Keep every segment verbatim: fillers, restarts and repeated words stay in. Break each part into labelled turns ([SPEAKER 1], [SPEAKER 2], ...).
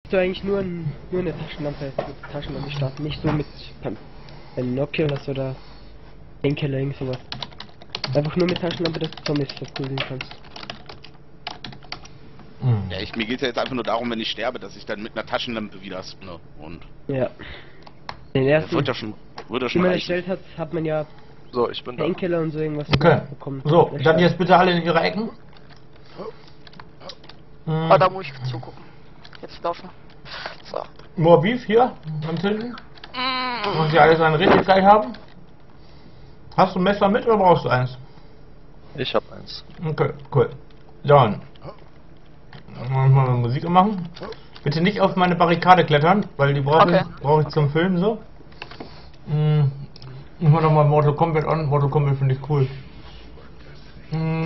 [SPEAKER 1] du eigentlich nur, ein, nur eine Taschenlampe, mit Taschenlampe starten, nicht so mit einem Nokia oder so, oder Enkel oder irgend sowas. Einfach nur mit Taschenlampe, dass du Zombies verprügeln kannst.
[SPEAKER 2] Ja, ich, mir geht es ja jetzt einfach nur darum, wenn ich sterbe, dass ich dann mit einer Taschenlampe wieder spinne. Und
[SPEAKER 1] ja. Den ersten,
[SPEAKER 2] wird ja schon, wird ja
[SPEAKER 1] die
[SPEAKER 2] schon
[SPEAKER 1] man
[SPEAKER 2] reichen.
[SPEAKER 1] erstellt hat, hat man ja
[SPEAKER 3] So, ich bin da.
[SPEAKER 1] Enkeler und so irgendwas
[SPEAKER 4] Okay.
[SPEAKER 1] bekommen.
[SPEAKER 4] So, dann jetzt bitte alle in ihre Ecken.
[SPEAKER 5] Oh, da muss ich zugucken. Jetzt laufen. So.
[SPEAKER 4] More Beef hier, ganz hinten. Und die alle dann richtig geil haben. Hast du ein Messer mit oder brauchst du eins?
[SPEAKER 3] Ich hab eins.
[SPEAKER 4] Okay, cool. Dann. Mal Musik machen. Bitte nicht auf meine Barrikade klettern, weil die brauche
[SPEAKER 5] Okay.
[SPEAKER 4] ich, brauche ich zum Filmen so. Hm. Machen wir nochmal Mortal Kombat an. Mortal Kombat finde ich cool. Hm.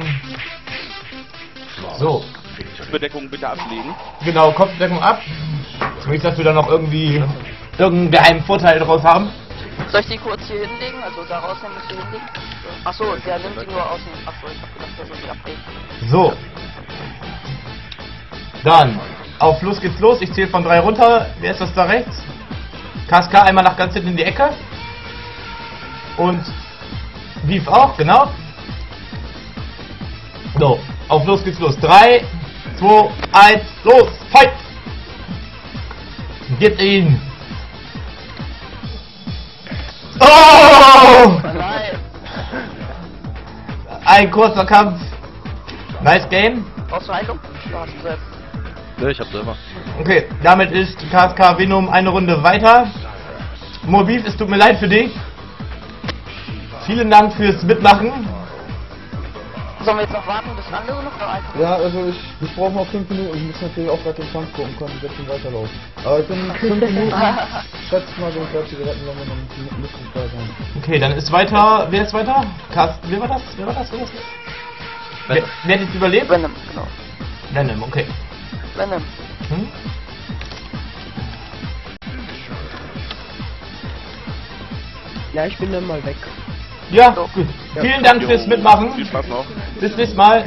[SPEAKER 4] So.
[SPEAKER 2] Bedeckung bitte ablegen.
[SPEAKER 4] Genau, Kopfdeckung ab. Nicht, dass wir da noch irgendwie irgendeinen geheimen Vorteil draus haben.
[SPEAKER 5] Soll ich die kurz hier hinlegen? Also da rausnehmen, müsst ihr hinlegen? Achso, der nimmt die nur aus dem... Achso, ich hab gedacht, der soll die ablegen.
[SPEAKER 4] So. Dann, auf los geht's los. Ich zähle von drei runter. Wer ist das da rechts? K S K einmal nach ganz hinten in die Ecke. Und Beef auch, genau. So, auf los geht's los. drei, zwei, eins, los, fight! Gib ihn! Oh!
[SPEAKER 5] Nein!
[SPEAKER 4] Ein kurzer Kampf. Nice Game.
[SPEAKER 5] Brauchst du Heilung? Du hast selbst.
[SPEAKER 3] Ne, ich hab selber.
[SPEAKER 4] Okay, damit ist K S K Venom eine Runde weiter. Morbid, es tut mir leid für dich. Vielen Dank fürs Mitmachen.
[SPEAKER 5] Sollen wir jetzt noch warten, bis andere noch da einfach?
[SPEAKER 6] Ja, also ich, ich brauche noch fünf Minuten. Ich muss natürlich auch gerade den Kampf gucken, kann jetzt schon weiterlaufen. Aber ich bin fünf Minuten. Schätzt mal, wenn ich gleich Zigaretten wenn wir noch ein bisschen frei sein.
[SPEAKER 4] Okay, dann ist weiter. Wer ist weiter? Carsten, wer war das? Wer war das? Wer, war das? wer, wer hat jetzt überlebt?
[SPEAKER 5] Venom, genau.
[SPEAKER 4] Venom, okay.
[SPEAKER 5] Venom.
[SPEAKER 4] Hm?
[SPEAKER 1] Ja, ich bin dann mal weg.
[SPEAKER 4] Ja, gut. Vielen Dank fürs Mitmachen.
[SPEAKER 2] Viel Spaß noch.
[SPEAKER 4] Bis nächstes Mal.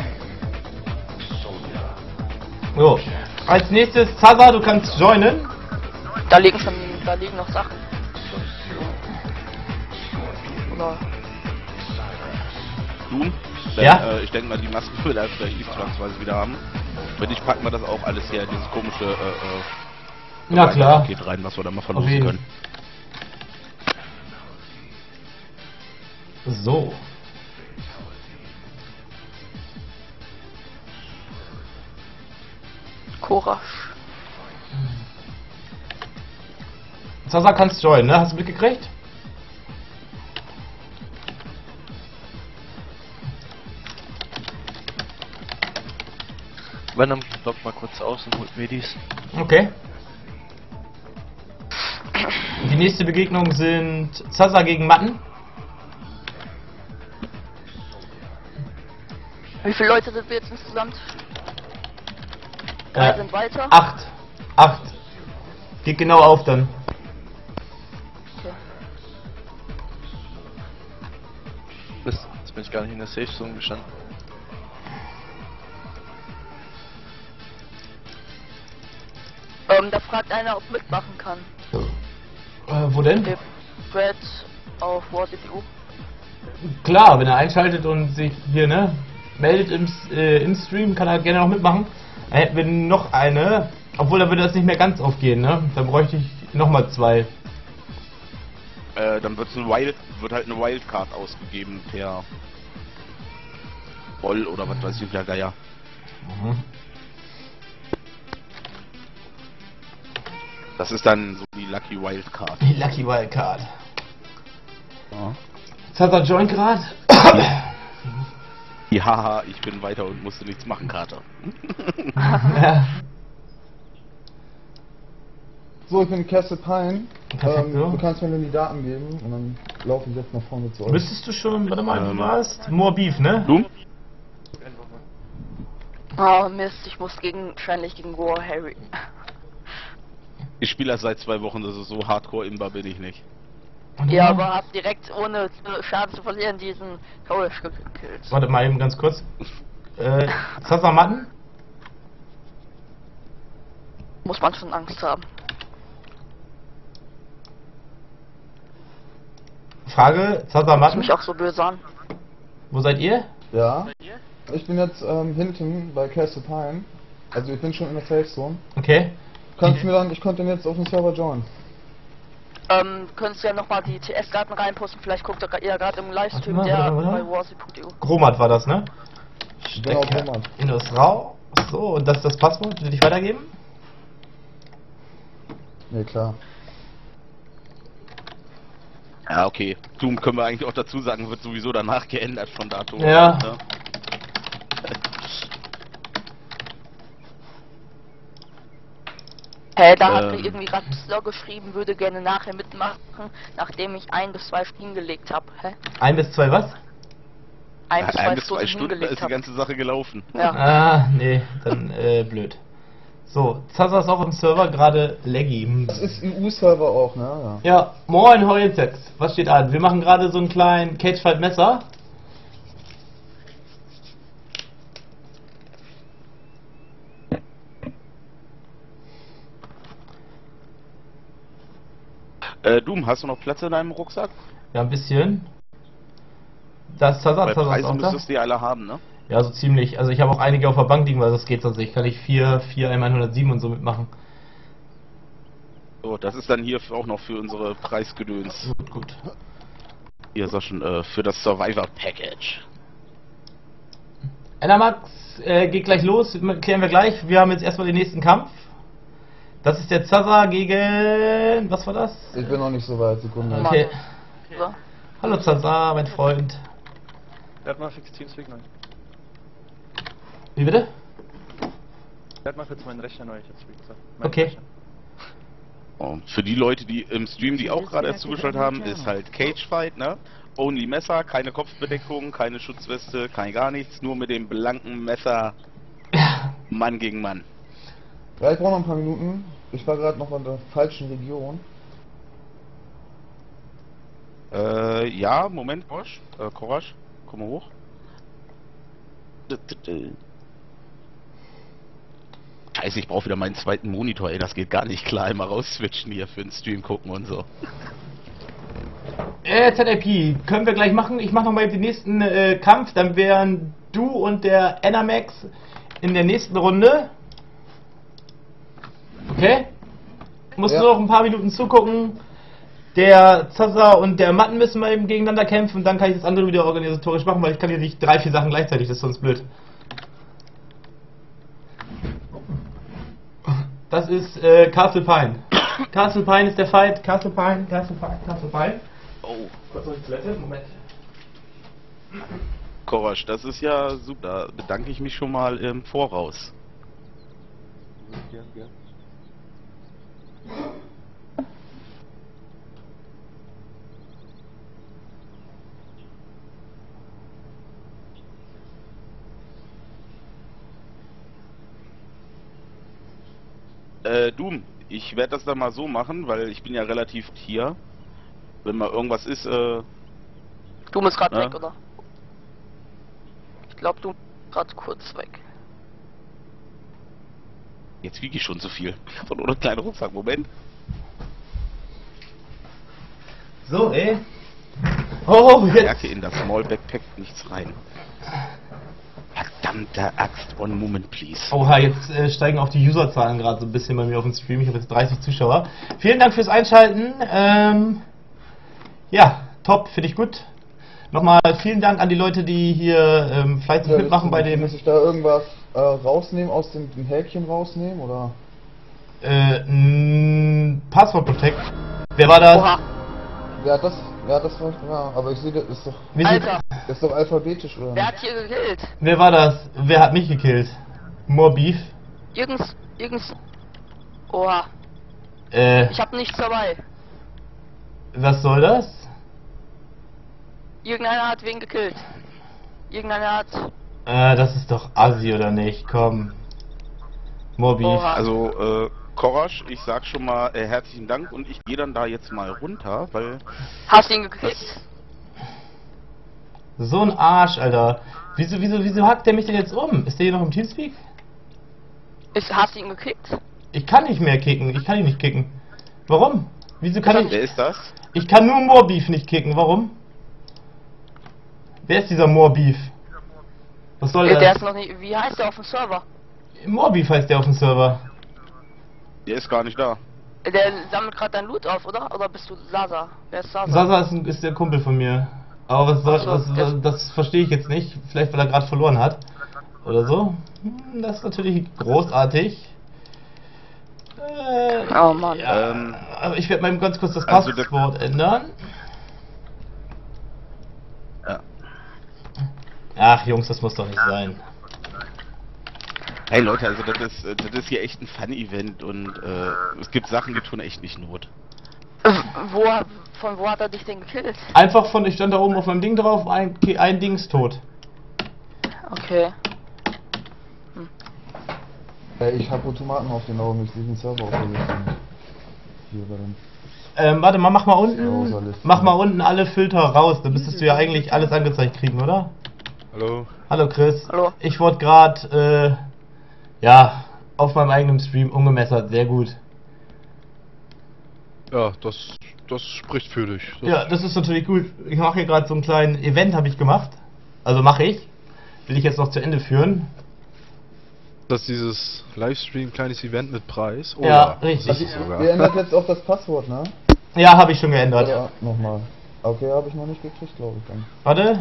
[SPEAKER 4] So. Als nächstes, Zaza, du kannst joinen.
[SPEAKER 5] Da liegen schon, da liegen noch Sachen. Oder?
[SPEAKER 2] Doom? Denn,
[SPEAKER 4] Ja?
[SPEAKER 2] Äh, ich denke mal, die Masken will er vielleicht nicht zwangsweise wieder haben. Wenn nicht, packen wir das auch alles hier in dieses komische äh, äh,
[SPEAKER 4] Na klar.
[SPEAKER 2] Paket rein, was wir da mal
[SPEAKER 4] Auf
[SPEAKER 2] verlosen
[SPEAKER 4] jeden.
[SPEAKER 2] können.
[SPEAKER 4] So.
[SPEAKER 5] Courage.
[SPEAKER 4] Zaza kannst joinen, ne? Hast du mitgekriegt?
[SPEAKER 3] Venom lockt mal kurz aus und holt Medis.
[SPEAKER 4] Okay. Die nächste Begegnung sind Zaza gegen Matten.
[SPEAKER 5] Wie viele Leute sind wir jetzt insgesamt? Drei
[SPEAKER 4] Äh,
[SPEAKER 5] sind weiter.
[SPEAKER 4] Acht. Acht. Geht genau auf dann.
[SPEAKER 5] Okay.
[SPEAKER 3] Mist, jetzt bin ich gar nicht in der Safe Zone gestanden.
[SPEAKER 5] Ähm, da fragt einer, ob mitmachen kann.
[SPEAKER 4] Äh, wo denn?
[SPEAKER 5] Der Brad auf War C P U.
[SPEAKER 4] Klar, wenn er einschaltet und sich hier, ne, meldet im, äh, im Stream, kann er gerne noch mitmachen. Dann hätten wir noch eine, obwohl da würde das nicht mehr ganz aufgehen, ne? Dann bräuchte ich nochmal zwei.
[SPEAKER 2] Äh, dann wird's ein Wild, wird halt eine Wildcard ausgegeben per Voll oder was weiß ich, der Geier.
[SPEAKER 4] Mhm.
[SPEAKER 2] Das ist dann so die Lucky Wildcard.
[SPEAKER 4] Die Lucky Wildcard.
[SPEAKER 2] Ja.
[SPEAKER 4] Zaza joint gerade.
[SPEAKER 2] Die Haha, ich bin weiter und musste nichts machen, Karte.
[SPEAKER 4] Ja.
[SPEAKER 6] So, ich bin Castle Pine.
[SPEAKER 4] Perfekt,
[SPEAKER 6] Ähm,
[SPEAKER 4] so.
[SPEAKER 6] Du kannst mir nur die Daten geben und dann laufe ich jetzt nach vorne zu euch.
[SPEAKER 4] Müsstest du schon, warte mal, du
[SPEAKER 2] Ähm,
[SPEAKER 4] warst More Beef, ne?
[SPEAKER 2] Du?
[SPEAKER 5] Oh Mist, ich muss gegen, wahrscheinlich gegen War Harry.
[SPEAKER 2] Ich spiele das seit zwei Wochen, das ist so hardcore-imbar bin ich nicht.
[SPEAKER 4] Warte
[SPEAKER 5] Ja,
[SPEAKER 4] mal.
[SPEAKER 5] aber hab direkt ohne äh, Schaden zu verlieren diesen Courage gekillt.
[SPEAKER 4] Warte mal eben ganz kurz. Äh, Zaza Matten?
[SPEAKER 5] muss man schon Angst haben.
[SPEAKER 4] Frage,
[SPEAKER 5] Muss
[SPEAKER 4] Zazamatten,
[SPEAKER 5] mich auch so böse an.
[SPEAKER 4] wo seid ihr?
[SPEAKER 6] Ja. Ich bin jetzt ähm, hinten bei Castle Pine. Also ich bin schon in der Safe Zone.
[SPEAKER 4] Okay.
[SPEAKER 6] Kannst mir dann, ich konnte den jetzt auf den Server joinen.
[SPEAKER 5] Ähm, könntest ja nochmal die T S-Daten reinposten, vielleicht guckt ihr ja gerade im Livestream,
[SPEAKER 4] Warte mal,
[SPEAKER 5] der
[SPEAKER 4] warte mal.
[SPEAKER 5] bei warzy punkt e u.
[SPEAKER 4] Gromat war das, ne?
[SPEAKER 6] Genau,
[SPEAKER 4] Stecke
[SPEAKER 6] Roman.
[SPEAKER 4] in das raus. So, und das ist das Passwort, will ich weitergeben?
[SPEAKER 6] Ne, klar.
[SPEAKER 2] Ja, okay. Doom können wir eigentlich auch dazu sagen, wird sowieso danach geändert von Datum.
[SPEAKER 4] Ja.
[SPEAKER 5] Hä, da hat mir
[SPEAKER 2] Ähm.
[SPEAKER 5] irgendwie gerade Slog geschrieben, würde gerne nachher mitmachen, nachdem ich ein bis zwei Stunden hingelegt habe. Hä?
[SPEAKER 4] Ein bis zwei was?
[SPEAKER 5] Ein bis zwei
[SPEAKER 2] Ein bis
[SPEAKER 5] Stunden
[SPEAKER 2] zwei Stunden, da
[SPEAKER 5] hingelegt
[SPEAKER 2] ist die
[SPEAKER 5] habe.
[SPEAKER 2] ganze Sache gelaufen.
[SPEAKER 5] Ja.
[SPEAKER 4] Ah, nee, dann äh, blöd. So, Zaza ist auch im Server gerade laggy. Hm.
[SPEAKER 6] Das ist ein U-Server auch, ne? Ja.
[SPEAKER 4] Ja, moin Heulensex. Was steht an? Wir machen gerade so einen kleinen Cagefight Messer.
[SPEAKER 2] Äh, Doom, hast du noch Platz in deinem Rucksack?
[SPEAKER 4] Ja, ein bisschen. Das Zaza,
[SPEAKER 2] Bei
[SPEAKER 4] Zaza ist
[SPEAKER 2] Preisen
[SPEAKER 4] auch da.
[SPEAKER 2] müsstest du die alle haben, ne?
[SPEAKER 4] Ja, so ziemlich. Also ich habe auch einige auf der Bank liegen, weil das geht sonst nicht. Kann ich vier, vier einmal hundertsieben und so mitmachen.
[SPEAKER 2] So, das ist dann hier auch noch für unsere Preisgedöns.
[SPEAKER 4] Gut, gut.
[SPEAKER 2] Hier ist auch schon äh, für das Survivor Package.
[SPEAKER 4] Enamax äh, geht gleich los, klären wir gleich. Wir haben jetzt erstmal den nächsten Kampf. Das ist der Zaza gegen... Was war das?
[SPEAKER 6] Ich bin noch nicht so weit, Sekunde.
[SPEAKER 4] Okay.
[SPEAKER 5] So.
[SPEAKER 4] Hallo Zaza, mein Freund.
[SPEAKER 3] Der hat mal fix Teamspeak neu.
[SPEAKER 4] Wie bitte?
[SPEAKER 3] Der hat mal jetzt meinen Rechner neu, ich hab's wie gesagt.
[SPEAKER 4] Okay.
[SPEAKER 2] Und für die Leute, die im Stream, die auch gerade erst zugeschaltet haben, ist halt Cagefight, ne? Only Messer, keine Kopfbedeckung, keine Schutzweste, kein gar nichts, nur mit dem blanken Messer Mann gegen Mann.
[SPEAKER 6] Ja, ich brauche noch ein paar Minuten. Ich war gerade noch in der falschen Region.
[SPEAKER 2] Äh, ja, Moment, Korasch, äh, Korasch, komm mal hoch. Scheiße, ich brauche wieder meinen zweiten Monitor, ey, das geht gar nicht klar, immer rausswitchen hier für den Stream gucken und so.
[SPEAKER 4] Äh, Z I P, können wir gleich machen. Ich mache nochmal den nächsten äh, Kampf, dann wären du und der Enamax in der nächsten Runde. Okay? Musst
[SPEAKER 6] Ja.
[SPEAKER 4] nur noch ein paar Minuten zugucken. Der Zaza und der Matten müssen mal eben gegeneinander kämpfen und dann kann ich das andere wieder organisatorisch machen, weil ich kann hier nicht drei, vier Sachen gleichzeitig, das ist sonst blöd. Das ist äh, Castle Pine. Castle Pine ist der Fight. Castle Pine, Castle Pine, Castle Pine.
[SPEAKER 2] Oh,
[SPEAKER 4] Kurz auf die Toilette, Moment.
[SPEAKER 2] Korasch, das ist ja super, bedanke ich mich schon mal im Voraus. Äh, Doom, ich werde das dann mal so machen, weil ich bin ja relativ hier. Wenn mal irgendwas ist, äh,
[SPEAKER 5] Du bist gerade
[SPEAKER 2] Ja.
[SPEAKER 5] weg, oder? Ich glaube, du bist gerade kurz weg.
[SPEAKER 2] jetzt wiege ich schon zu viel. Ich habe nur einen kleinen Rucksack, Moment.
[SPEAKER 4] So, ey. Oh,
[SPEAKER 2] Ich
[SPEAKER 4] jetzt.
[SPEAKER 2] merke in das Small Backpack nichts rein. Verdammte Axt, one moment please.
[SPEAKER 4] Oha, jetzt äh, steigen auch die Userzahlen gerade so ein bisschen bei mir auf dem Stream. Ich habe jetzt dreißig Zuschauer. Vielen Dank fürs Einschalten. Ähm, ja, top, finde ich gut. Nochmal vielen Dank an die Leute, die hier ähm, fleißig
[SPEAKER 6] Ja,
[SPEAKER 4] mitmachen bei dem
[SPEAKER 6] Muss ich da irgendwas äh, rausnehmen, aus dem, dem Häkchen rausnehmen, oder?
[SPEAKER 4] äh, n- Passwort Protect. Wer war das?
[SPEAKER 5] Oha,
[SPEAKER 6] Ja, das, ja, das war, ja, aber ich sehe, das ist doch,
[SPEAKER 4] Wie sind-
[SPEAKER 5] Alter,
[SPEAKER 6] das ist doch alphabetisch, oder?
[SPEAKER 5] wer
[SPEAKER 6] nicht?
[SPEAKER 5] hat hier gekillt?
[SPEAKER 4] Wer war das? Wer hat mich gekillt? More Beef.
[SPEAKER 5] Jürgens, Jürgens. Oha,
[SPEAKER 4] Äh,
[SPEAKER 5] ich hab nichts dabei.
[SPEAKER 4] was soll das?
[SPEAKER 5] Irgendeiner hat wen gekillt. Irgendeiner hat...
[SPEAKER 4] Äh, das ist doch Assi, oder nicht? Komm. More Beef.
[SPEAKER 5] Oha.
[SPEAKER 2] Also, äh, Korasch, ich sag schon mal äh, herzlichen Dank und ich gehe dann da jetzt mal runter, weil
[SPEAKER 5] Hast du ihn gekillt?
[SPEAKER 4] So ein Arsch, Alter. Wieso, wieso, wieso hackt der mich denn jetzt um? Ist der hier noch im Teamspeak?
[SPEAKER 5] Ist, hast du ihn gekickt?
[SPEAKER 4] Ich kann nicht mehr kicken. Ich kann ihn nicht kicken. Warum? Wieso kann
[SPEAKER 2] Wer
[SPEAKER 4] ich...
[SPEAKER 2] ist das?
[SPEAKER 4] Ich kann nur Moorbeef nicht kicken. Warum? Wer ist dieser Moorbeef? Was soll
[SPEAKER 5] Der
[SPEAKER 4] der?
[SPEAKER 5] ist noch nicht. Wie heißt der auf dem Server?
[SPEAKER 4] Moorbeef heißt der auf dem Server.
[SPEAKER 2] Der ist gar nicht da.
[SPEAKER 5] Der sammelt gerade dein Loot auf, oder? Oder bist du Sasa? Wer ist Sasa?
[SPEAKER 4] Sasa ist, ein, ist der Kumpel von mir. Aber was soll,
[SPEAKER 5] Ach so,
[SPEAKER 4] was,
[SPEAKER 5] der-
[SPEAKER 4] was, das verstehe ich jetzt nicht. Vielleicht weil er gerade verloren hat. Oder so. Hm, Das ist natürlich großartig. Äh,
[SPEAKER 5] Oh Mann.
[SPEAKER 4] ja,
[SPEAKER 2] Ähm,
[SPEAKER 4] aber ich werde mal eben ganz kurz das
[SPEAKER 2] also der-
[SPEAKER 4] Passwort ändern.
[SPEAKER 2] Ja.
[SPEAKER 4] Ach Jungs, das muss doch nicht sein.
[SPEAKER 2] Hey Leute, also das ist, äh, das ist hier echt ein Fun-Event und äh, es gibt Sachen, die tun echt nicht Not.
[SPEAKER 5] Äh, Wo, von wo hat er dich denn gekillt?
[SPEAKER 4] Einfach von, ich stand da oben auf meinem Ding drauf, ein, ein Dings tot.
[SPEAKER 5] Okay.
[SPEAKER 6] Ey, ich habe Automaten auf den Augen, ich diesen Server aufgelöst. Hier bei dem.
[SPEAKER 4] Ähm, warte mal, mach mal unten,
[SPEAKER 6] Browserliste.
[SPEAKER 4] mach mal unten alle Filter raus, dann müsstest du ja eigentlich alles angezeigt kriegen, oder?
[SPEAKER 3] Hallo?
[SPEAKER 4] Hallo Chris.
[SPEAKER 5] Hallo.
[SPEAKER 4] Ich wurde gerade, äh, ja, auf meinem eigenen Stream umgemessert, sehr gut.
[SPEAKER 3] Ja, das, das spricht für dich. Das
[SPEAKER 4] Ja, das ist natürlich gut. Ich mache hier gerade so einen kleinen Event, habe ich gemacht. Also mache ich. Will ich jetzt noch zu Ende führen.
[SPEAKER 3] Das ist dieses Livestream kleines Event mit Preis. Oh,
[SPEAKER 4] Ja,
[SPEAKER 3] das
[SPEAKER 4] richtig.
[SPEAKER 3] ist es sogar.
[SPEAKER 6] Ihr ändert jetzt auch das Passwort, ne?
[SPEAKER 4] Ja, habe ich schon geändert.
[SPEAKER 6] Oder nochmal. Okay, habe ich noch nicht gekriegt, glaube ich dann.
[SPEAKER 4] Warte.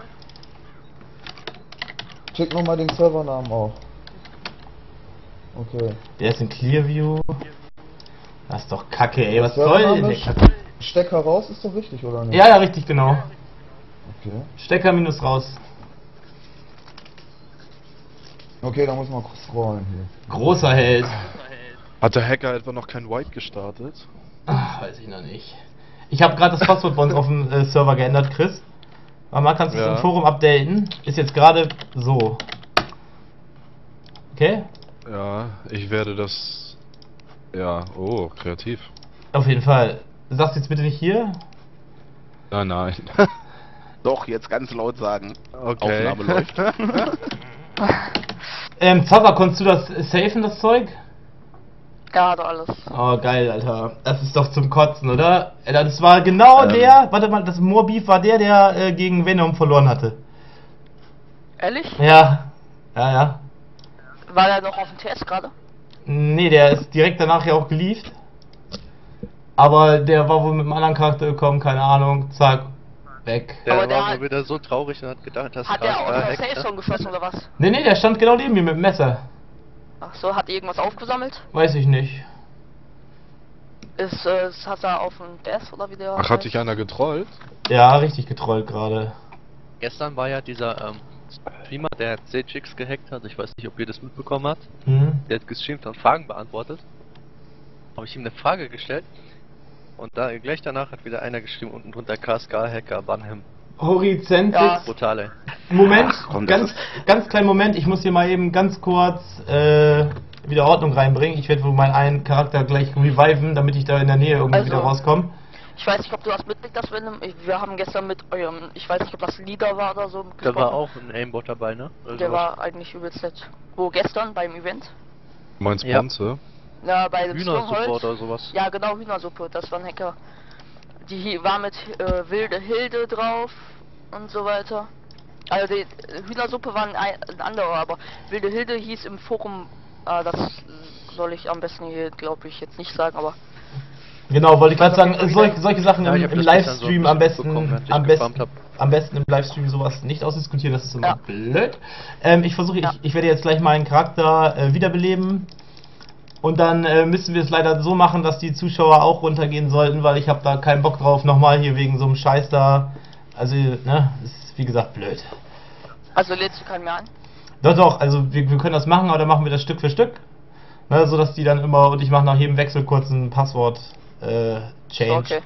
[SPEAKER 6] Check nochmal den Servernamen auch. Okay.
[SPEAKER 4] Der ist in Clearview. Das ist doch kacke, ey. Was
[SPEAKER 6] Der
[SPEAKER 4] soll denn
[SPEAKER 6] Servername
[SPEAKER 4] der Kacke?
[SPEAKER 6] Stecker raus ist doch richtig, oder nicht?
[SPEAKER 4] Ja, ja, richtig, genau.
[SPEAKER 6] Okay.
[SPEAKER 4] Stecker minus raus.
[SPEAKER 6] Okay, da muss man kurz scrollen hier.
[SPEAKER 4] Großer Held.
[SPEAKER 3] Hat der Hacker etwa noch kein Wipe gestartet?
[SPEAKER 4] Ach, weiß ich noch nicht. Ich habe gerade das Passwort bei uns auf dem äh, Server geändert, Chris. Aber mal kannst du es
[SPEAKER 3] Ja.
[SPEAKER 4] im Forum updaten. Ist jetzt gerade so. Okay?
[SPEAKER 3] Ja, ich werde das... Ja, oh, kreativ.
[SPEAKER 4] Auf jeden Fall. Sagst du jetzt bitte nicht hier?
[SPEAKER 3] Nein, nein.
[SPEAKER 2] Doch, jetzt ganz laut sagen.
[SPEAKER 3] Okay.
[SPEAKER 2] Aufnahme läuft.
[SPEAKER 4] Ähm, Zaza, konntest du das safen, das Zeug?
[SPEAKER 5] Ja, hat er alles.
[SPEAKER 4] Oh, geil, Alter. Das ist doch zum Kotzen, oder? Äh, Das war genau
[SPEAKER 2] Ähm.
[SPEAKER 4] der, warte mal, das Moorbeef war der, der äh, gegen Venom verloren hatte.
[SPEAKER 5] Ehrlich?
[SPEAKER 4] Ja. Ja, ja.
[SPEAKER 5] War der noch auf dem T S gerade?
[SPEAKER 4] Nee, der ist direkt danach ja auch gelieft. Aber der war wohl mit einem anderen Charakter gekommen, keine Ahnung. Zack. Weg.
[SPEAKER 5] Aber
[SPEAKER 7] Der
[SPEAKER 5] der
[SPEAKER 7] war
[SPEAKER 5] hat-
[SPEAKER 7] wohl wieder so traurig und hat gedacht, dass
[SPEAKER 5] Hat der
[SPEAKER 7] Kraft
[SPEAKER 5] aus
[SPEAKER 7] da
[SPEAKER 5] der
[SPEAKER 7] hackt,
[SPEAKER 5] Safe
[SPEAKER 7] ne?
[SPEAKER 5] Zone geschossen oder was?
[SPEAKER 4] Nee, nee, der stand genau neben mir mit dem Messer.
[SPEAKER 5] Ach so, hat er irgendwas aufgesammelt?
[SPEAKER 4] Weiß ich nicht.
[SPEAKER 5] Ist, äh, ist hat er auf dem D S oder wie der
[SPEAKER 3] Ach,
[SPEAKER 5] heißt?
[SPEAKER 3] hat dich einer getrollt?
[SPEAKER 4] Ja, richtig getrollt gerade.
[SPEAKER 7] Gestern war ja dieser ähm, Streamer, der C X gehackt hat. Ich weiß nicht, ob ihr das mitbekommen habt.
[SPEAKER 4] Hm?
[SPEAKER 7] Der hat gestreamt und Fragen beantwortet. Habe ich ihm eine Frage gestellt. Und da gleich danach hat wieder einer geschrieben, unten drunter K S K-Hacker, ban him.
[SPEAKER 4] Horizentix.
[SPEAKER 5] Ja.
[SPEAKER 7] Brutal, ey.
[SPEAKER 4] Moment,
[SPEAKER 2] Ach, komm, das
[SPEAKER 4] ganz,
[SPEAKER 2] ist-
[SPEAKER 4] ganz kleinen Moment, ich muss hier mal eben ganz kurz äh, wieder Ordnung reinbringen. Ich werde wohl meinen einen Charakter gleich reviven, damit ich da in der Nähe irgendwie
[SPEAKER 5] Also-
[SPEAKER 4] wieder rauskomme.
[SPEAKER 5] Ich weiß nicht, ob du das mitbekriegt hast, Venom. Ich- Wir haben gestern mit eurem, ich weiß nicht, ob das Leader war oder so,
[SPEAKER 7] Da
[SPEAKER 5] gesprochen.
[SPEAKER 7] war auch ein Aimbot dabei, ne? Oder
[SPEAKER 5] Der
[SPEAKER 7] sowas.
[SPEAKER 5] war eigentlich übelst nett. Wo gestern beim Event?
[SPEAKER 3] Mein
[SPEAKER 7] Ja.
[SPEAKER 3] Sponsor?
[SPEAKER 5] Na, bei dem
[SPEAKER 7] Hühnersuppe
[SPEAKER 5] Stronghold.
[SPEAKER 7] oder sowas.
[SPEAKER 5] Ja, genau, Hühnersuppe, das war ein Hacker. Die hi- war mit äh, wilde Hilde drauf und so weiter. Also die äh, Hühnersuppe war ein, ei- ein anderer, aber wilde Hilde hieß im Forum, äh, das äh, soll ich am besten hier, glaube ich, jetzt nicht sagen, aber
[SPEAKER 4] Genau, wollte ich gerade
[SPEAKER 5] Was
[SPEAKER 4] sagen,
[SPEAKER 5] auf jeden
[SPEAKER 4] äh,
[SPEAKER 5] Fall
[SPEAKER 4] solche, solche Sachen
[SPEAKER 7] Ja, ich
[SPEAKER 4] im,
[SPEAKER 7] hab
[SPEAKER 4] im
[SPEAKER 7] das gestern so
[SPEAKER 4] Livestream
[SPEAKER 7] ein
[SPEAKER 4] am
[SPEAKER 7] bisschen
[SPEAKER 4] besten,
[SPEAKER 7] mitbekommen, als ich
[SPEAKER 4] am
[SPEAKER 7] gefarmt
[SPEAKER 4] besten,
[SPEAKER 7] hab.
[SPEAKER 4] am besten im Livestream sowas nicht ausdiskutieren, das ist immer
[SPEAKER 5] Ja.
[SPEAKER 4] blöd. Ähm, ich versuche,
[SPEAKER 5] Ja.
[SPEAKER 4] ich, ich werde jetzt gleich meinen Charakter äh, wiederbeleben. Und dann äh, müssen wir es leider so machen, dass die Zuschauer auch runtergehen sollten, weil ich habe da keinen Bock drauf, nochmal hier wegen so einem Scheiß da. Also, ne, ist wie gesagt blöd.
[SPEAKER 5] also lädst du keinen mehr an?
[SPEAKER 4] Doch, doch, also wir, wir können das machen, aber dann machen wir das Stück für Stück. Ne, so dass die dann immer, und ich mache nach jedem Wechsel kurz ein Passwort äh, Change.
[SPEAKER 5] Okay.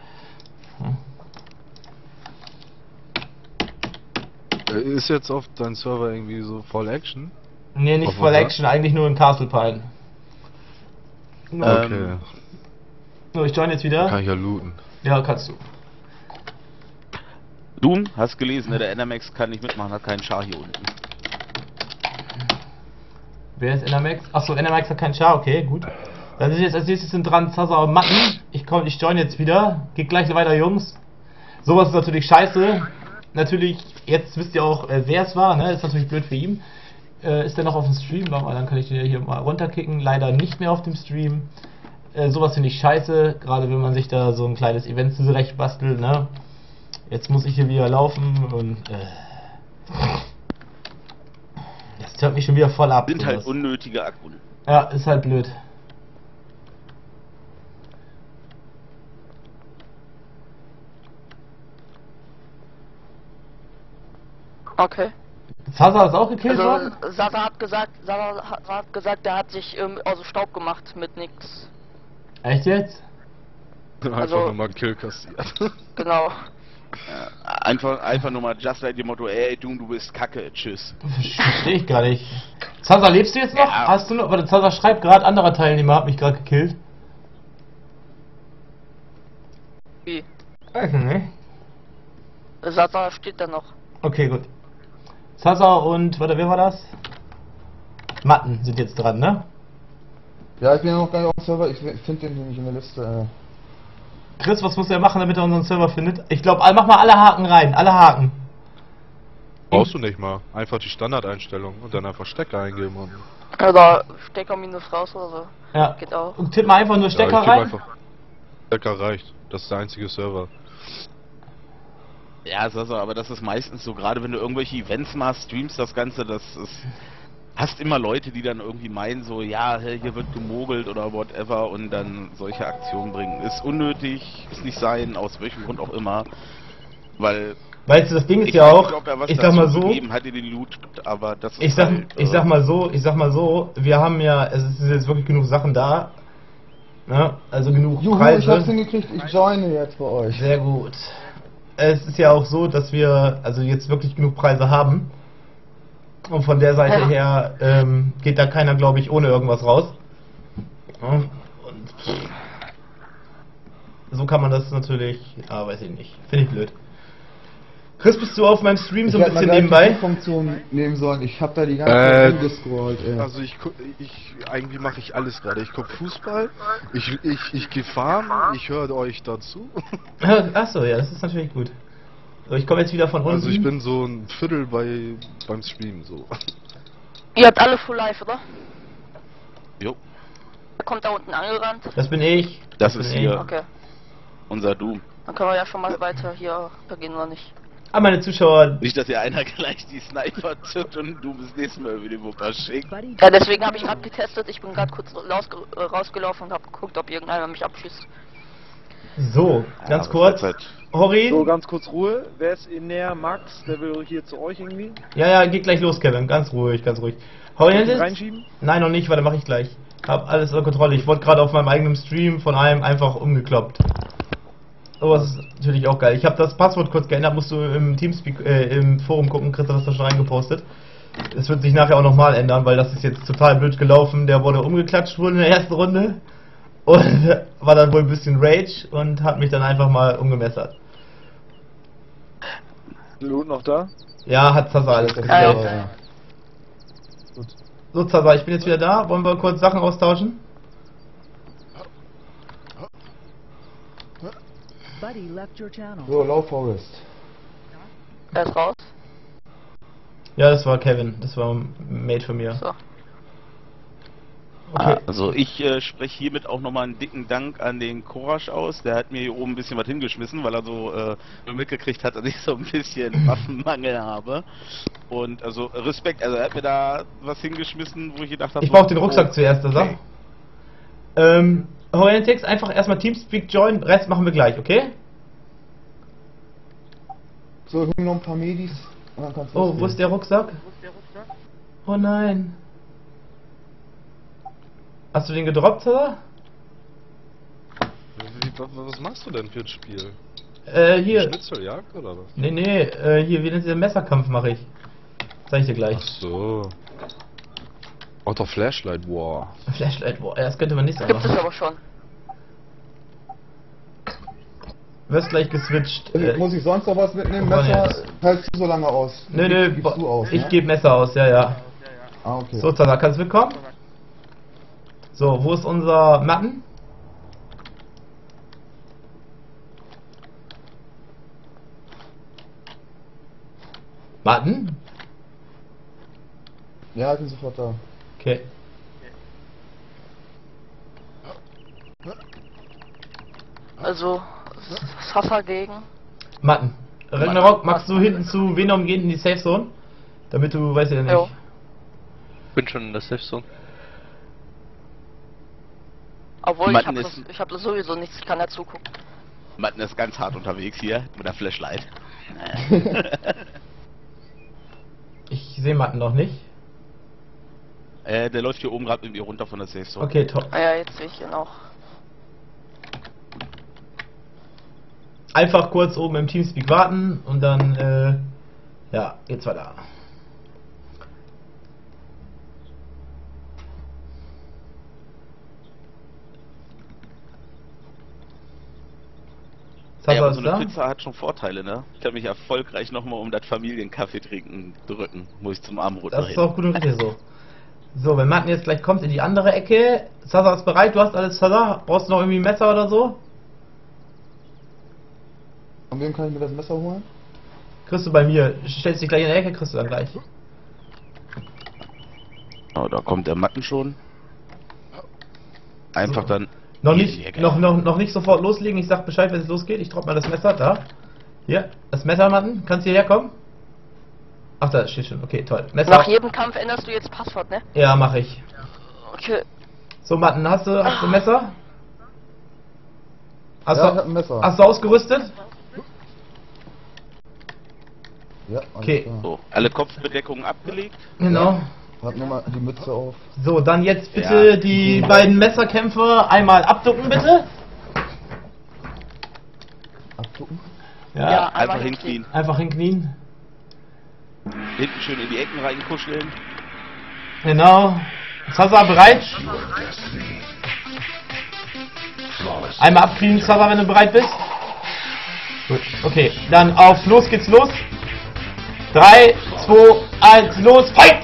[SPEAKER 3] Äh, Ist jetzt auf deinem Server irgendwie so voll Action?
[SPEAKER 4] Nee, nicht
[SPEAKER 3] Auf
[SPEAKER 4] Voll
[SPEAKER 3] was?
[SPEAKER 4] Action, eigentlich nur in Castle Pine.
[SPEAKER 7] Ähm,
[SPEAKER 3] Okay,
[SPEAKER 4] So, ich join jetzt wieder.
[SPEAKER 3] kann ich ja looten.
[SPEAKER 4] Ja, kannst du.
[SPEAKER 2] Doom, hast gelesen, ne? Der Enermax kann nicht mitmachen, hat keinen Char hier unten.
[SPEAKER 4] Wer ist Enermax? Achso, Enermax hat keinen Char, okay, gut. Dann sind jetzt als nächstes sind dran Zaza und Matten. Ich komm, ich join jetzt wieder. Geht gleich weiter, Jungs. Sowas ist natürlich scheiße. Natürlich, jetzt wisst ihr auch, äh, wer es war, ne? Ist natürlich blöd für ihn. Äh, ist der noch auf dem Stream? Warte mal, dann kann ich den hier mal runterkicken. Leider nicht mehr auf dem Stream. Äh, sowas finde ich scheiße, gerade wenn man sich da so ein kleines Event zurecht bastelt, ne? Jetzt muss ich hier wieder laufen und äh, das hört mich schon wieder voll ab.
[SPEAKER 2] Sind
[SPEAKER 4] sowas.
[SPEAKER 2] halt unnötige Akkunen.
[SPEAKER 4] Ja, ist halt blöd.
[SPEAKER 5] Okay.
[SPEAKER 4] Zaza ist auch gekillt worden?
[SPEAKER 5] Also, Sasa hat gesagt, Sasa hat, hat gesagt, der hat sich ähm, aus dem Staub gemacht mit nix.
[SPEAKER 4] Echt jetzt?
[SPEAKER 3] Einfach
[SPEAKER 5] Also-
[SPEAKER 3] nochmal einen Kill kassiert.
[SPEAKER 5] Genau.
[SPEAKER 2] Ja, einfach, einfach nur mal just like dem Motto, ey, du, du bist kacke, tschüss.
[SPEAKER 4] Verstehe ich gar nicht. Zaza, lebst du jetzt noch?
[SPEAKER 2] Ja.
[SPEAKER 4] Hast du noch? Aber Zaza schreibt gerade, anderer Teilnehmer hat mich gerade gekillt.
[SPEAKER 5] Wie?
[SPEAKER 4] Weiß nicht.
[SPEAKER 5] Sasa steht da noch.
[SPEAKER 4] Okay, gut. Zaza und, warte, wer war das? Matten sind jetzt dran, ne?
[SPEAKER 6] Ja, ich bin ja noch gar nicht auf dem Server, ich finde den nicht in der Liste. Äh.
[SPEAKER 4] Chris, was muss er machen, damit er unseren Server findet? Ich glaube, mach mal alle Haken rein, alle Haken.
[SPEAKER 3] Brauchst du nicht mal. Einfach die Standardeinstellung und dann einfach Stecker eingeben und.
[SPEAKER 5] Oder Stecker minus raus oder so.
[SPEAKER 4] Ja.
[SPEAKER 5] Geht auch.
[SPEAKER 4] Und tipp mal einfach nur Stecker
[SPEAKER 3] ja, ich tipp
[SPEAKER 4] rein.
[SPEAKER 3] einfach. Stecker reicht. Das ist der einzige Server.
[SPEAKER 2] Ja, Sasa, aber das ist meistens so, gerade wenn du irgendwelche Events machst, streamst das Ganze, das ist... Hast immer Leute, die dann irgendwie meinen, so, ja, hey, hier wird gemogelt oder whatever und dann solche Aktionen bringen. Ist unnötig, ist nicht sein, aus welchem Grund auch immer. Weil...
[SPEAKER 4] Weißt du, das Ding ist
[SPEAKER 2] Ich
[SPEAKER 4] ja
[SPEAKER 2] weiß
[SPEAKER 4] auch,
[SPEAKER 2] nicht, ob er was
[SPEAKER 4] ich sag mal
[SPEAKER 2] dazu
[SPEAKER 4] so,
[SPEAKER 2] gegeben hat in den Loot, aber das ist
[SPEAKER 4] ich sag,
[SPEAKER 2] halt,
[SPEAKER 4] ich
[SPEAKER 2] äh,
[SPEAKER 4] sag mal so, ich sag mal so, wir haben ja, es sind jetzt wirklich genug Sachen da, ne? Also genug
[SPEAKER 6] Juhu, ich hab's
[SPEAKER 4] Preise.
[SPEAKER 6] hingekriegt, ich joine jetzt bei euch.
[SPEAKER 4] Sehr gut. Es ist ja auch so, dass wir also jetzt wirklich genug Preise haben. Und von der Seite
[SPEAKER 5] Ja.
[SPEAKER 4] her ähm, geht da keiner, glaube ich, ohne irgendwas raus. Ja, und so kann man das natürlich, ah, weiß ich nicht, finde ich blöd. Chris, bist du auf meinem Stream so ein
[SPEAKER 6] hätte mal
[SPEAKER 4] bisschen
[SPEAKER 6] gleich die
[SPEAKER 4] nebenbei?
[SPEAKER 6] Funktion nehmen sollen, ich hab da die ganze
[SPEAKER 3] Äh,
[SPEAKER 6] Zeit rumgescrollt, ey.
[SPEAKER 3] Also ich guck, ich eigentlich mache ich alles gerade. Ich guck Fußball, ich ich ich gehe farmen, ich höre euch dazu.
[SPEAKER 4] Achso, ja, das ist natürlich gut. So, ich komme jetzt wieder von unten.
[SPEAKER 3] Also ich bin so ein Viertel bei beim Stream so.
[SPEAKER 5] Ihr habt alle Full Life, oder?
[SPEAKER 2] Jo,
[SPEAKER 5] Er kommt da unten angerannt.
[SPEAKER 4] Das bin ich.
[SPEAKER 2] das
[SPEAKER 4] bin
[SPEAKER 2] ist
[SPEAKER 4] ich.
[SPEAKER 2] hier
[SPEAKER 5] Okay.
[SPEAKER 2] unser Doom.
[SPEAKER 5] Dann können wir ja schon mal weiter hier beginnen, oder nicht?
[SPEAKER 4] Ah, meine Zuschauer.
[SPEAKER 2] Nicht, dass ihr einer gleich die Sniper zückt und du bis nächstes Mal über die Wupper schickt.
[SPEAKER 5] Ja, deswegen habe ich gerade getestet. Ich bin gerade kurz rausge äh, rausgelaufen und habe geguckt, ob irgendeiner mich abschießt.
[SPEAKER 4] So, ganz
[SPEAKER 2] aber
[SPEAKER 4] kurz.
[SPEAKER 2] Zeit.
[SPEAKER 4] Hori.
[SPEAKER 8] So, ganz kurz Ruhe. Wer ist in näher? Max, der will hier zu euch irgendwie.
[SPEAKER 4] Ja, ja, geht gleich los, Kevin. Ganz ruhig, ganz ruhig. Hori
[SPEAKER 8] Ihn
[SPEAKER 4] jetzt?
[SPEAKER 8] reinschieben?
[SPEAKER 4] Nein, noch nicht, warte, mach ich gleich. Hab alles unter Kontrolle. Ich wurde gerade auf meinem eigenen Stream von einem einfach umgekloppt. Sowas ist natürlich auch geil. Ich habe das Passwort kurz geändert, musst du im Teamspeak, äh, im Forum gucken, Chris hat das da schon reingepostet. Es wird sich nachher auch nochmal ändern, weil das ist jetzt total blöd gelaufen. Der wurde umgeklatscht wohl in der ersten Runde und war dann wohl ein bisschen Rage und hat mich dann einfach mal umgemessert.
[SPEAKER 8] Loot noch da?
[SPEAKER 4] Ja, hat Zaza alles
[SPEAKER 6] Das
[SPEAKER 4] geklärt.
[SPEAKER 5] okay.
[SPEAKER 6] ja.
[SPEAKER 4] So, Zaza, ich bin jetzt wieder da. Wollen wir kurz Sachen austauschen?
[SPEAKER 9] Buddy left your channel.
[SPEAKER 6] So, Low Forest.
[SPEAKER 5] Er ist raus.
[SPEAKER 4] Ja, das war Kevin. Das war ein Mate von mir.
[SPEAKER 5] So.
[SPEAKER 4] Okay.
[SPEAKER 2] Also ich äh, spreche hiermit auch nochmal einen dicken Dank an den Korasch aus. Der hat mir hier oben ein bisschen was hingeschmissen, weil er so äh, mitgekriegt hat, dass ich so ein bisschen Waffenmangel habe. Und also Respekt, also er hat mir da was hingeschmissen, wo ich gedacht habe...
[SPEAKER 4] Ich brauche den Rucksack
[SPEAKER 2] oh,
[SPEAKER 4] zuerst, das
[SPEAKER 2] okay.
[SPEAKER 4] Ähm, Horientex, einfach erstmal Teamspeak join, Rest machen wir gleich, okay?
[SPEAKER 6] So, ich hol noch ein paar Medis und dann kannst du
[SPEAKER 4] Oh,
[SPEAKER 6] losgehen.
[SPEAKER 4] wo ist der Rucksack? Oh nein. Hast du den gedroppt, oder?
[SPEAKER 3] Wie, wa- was machst du denn für ein Spiel?
[SPEAKER 4] Äh, hier.
[SPEAKER 3] Schnitzeljagd oder was?
[SPEAKER 4] Nee, nee, äh, hier, wie nennt sich der Messerkampf mache ich. Zeig ich dir gleich.
[SPEAKER 3] Ach so. Auto Flashlight War.
[SPEAKER 4] Flashlight, boah, das könnte man nicht so
[SPEAKER 5] Gibt es
[SPEAKER 4] machen.
[SPEAKER 5] aber schon.
[SPEAKER 4] Du wirst gleich geswitcht.
[SPEAKER 6] Äh,
[SPEAKER 4] Äh,
[SPEAKER 6] Muss ich sonst noch was mitnehmen?
[SPEAKER 4] Bonnie
[SPEAKER 6] Messer
[SPEAKER 4] jetzt.
[SPEAKER 6] hältst du so lange aus?
[SPEAKER 4] nö, nö,
[SPEAKER 6] Gibst, gibst du aus,
[SPEAKER 4] ich
[SPEAKER 6] ne?
[SPEAKER 4] gebe Messer aus, ja, ja.
[SPEAKER 6] Ah, okay.
[SPEAKER 4] So, Zaza, kannst du mitkommen? So, wo ist unser Matten? Matten?
[SPEAKER 6] Ja, ich bin sofort da.
[SPEAKER 4] Okay.
[SPEAKER 5] Also, Sasa gegen.
[SPEAKER 4] Matten. Ragnarok, magst du hinten zu Venom gehen in die Safe Zone? Damit du, weißt ja nicht.
[SPEAKER 5] Jo.
[SPEAKER 7] Bin schon in der Safe Zone.
[SPEAKER 5] Obwohl ich
[SPEAKER 2] Matten
[SPEAKER 5] habe
[SPEAKER 2] ist-
[SPEAKER 5] ich hab sowieso nichts, ich kann da zugucken.
[SPEAKER 2] Matten ist ganz hart unterwegs hier mit der Flashlight.
[SPEAKER 4] Ich sehe Matten noch nicht.
[SPEAKER 2] äh, der läuft hier oben gerade mit mir runter von der Safe Zone.
[SPEAKER 4] Okay, top.
[SPEAKER 5] Ah ja, jetzt sehe ich ihn auch.
[SPEAKER 4] Einfach kurz oben im Teamspeak warten und dann, äh, ja, geht's weiter.
[SPEAKER 2] Ja,
[SPEAKER 4] Sasa
[SPEAKER 2] aber so
[SPEAKER 4] ist
[SPEAKER 2] eine
[SPEAKER 4] da?
[SPEAKER 2] Pizza hat schon Vorteile, ne? Ich kann mich erfolgreich nochmal um das Familienkaffee trinken drücken, muss ich zum Abendbrot
[SPEAKER 4] Das ist
[SPEAKER 2] reden.
[SPEAKER 4] auch gut und richtig so. So, wenn Matten jetzt gleich kommt in die andere Ecke. Sasa ist bereit, du hast alles, Sasa. Brauchst du noch irgendwie ein Messer oder so?
[SPEAKER 6] Von wem kann ich mir das Messer holen?
[SPEAKER 4] Kriegst du bei mir. Stellst dich gleich in der Ecke, kriegst du dann gleich.
[SPEAKER 2] Oh, da kommt der Matten schon. Einfach dann...
[SPEAKER 4] Noch
[SPEAKER 2] hier in die
[SPEAKER 4] nicht,
[SPEAKER 2] Ecke.
[SPEAKER 4] noch, noch, noch nicht sofort loslegen. Ich sag Bescheid, wenn es losgeht. Ich drop mal das Messer. Da. Hier. Das Messer, Matten. Kannst du hierher kommen? Ach, da steht schon. Okay, toll. Messer.
[SPEAKER 5] Nach jedem Kampf änderst du jetzt Passwort, ne?
[SPEAKER 4] Ja, mach ich.
[SPEAKER 5] Okay.
[SPEAKER 4] So, Matten, hast du, hast du ein Messer? Hast,
[SPEAKER 6] Ja,
[SPEAKER 4] du,
[SPEAKER 6] ich hab ein Messer.
[SPEAKER 4] hast du ausgerüstet?
[SPEAKER 6] Ja, alles
[SPEAKER 4] Okay.
[SPEAKER 6] klar.
[SPEAKER 2] So, alle Kopfbedeckungen abgelegt.
[SPEAKER 4] Genau.
[SPEAKER 6] Hab nur mal die Mütze auf.
[SPEAKER 4] So, dann jetzt bitte
[SPEAKER 2] Ja.
[SPEAKER 4] die beiden Messerkämpfe einmal abducken, bitte.
[SPEAKER 6] Abgucken.
[SPEAKER 4] Ja.
[SPEAKER 5] Ja.
[SPEAKER 2] Einfach
[SPEAKER 5] Einmal
[SPEAKER 2] hinknien.
[SPEAKER 4] Einfach hinknien.
[SPEAKER 2] Hinten schön in die Ecken reinkuscheln.
[SPEAKER 4] Genau. Sasa, bereit? Einmal abkriegen, Sasa, wenn du bereit bist. Gut. Okay, dann auf los geht's los. drei, zwei, eins, los, fight!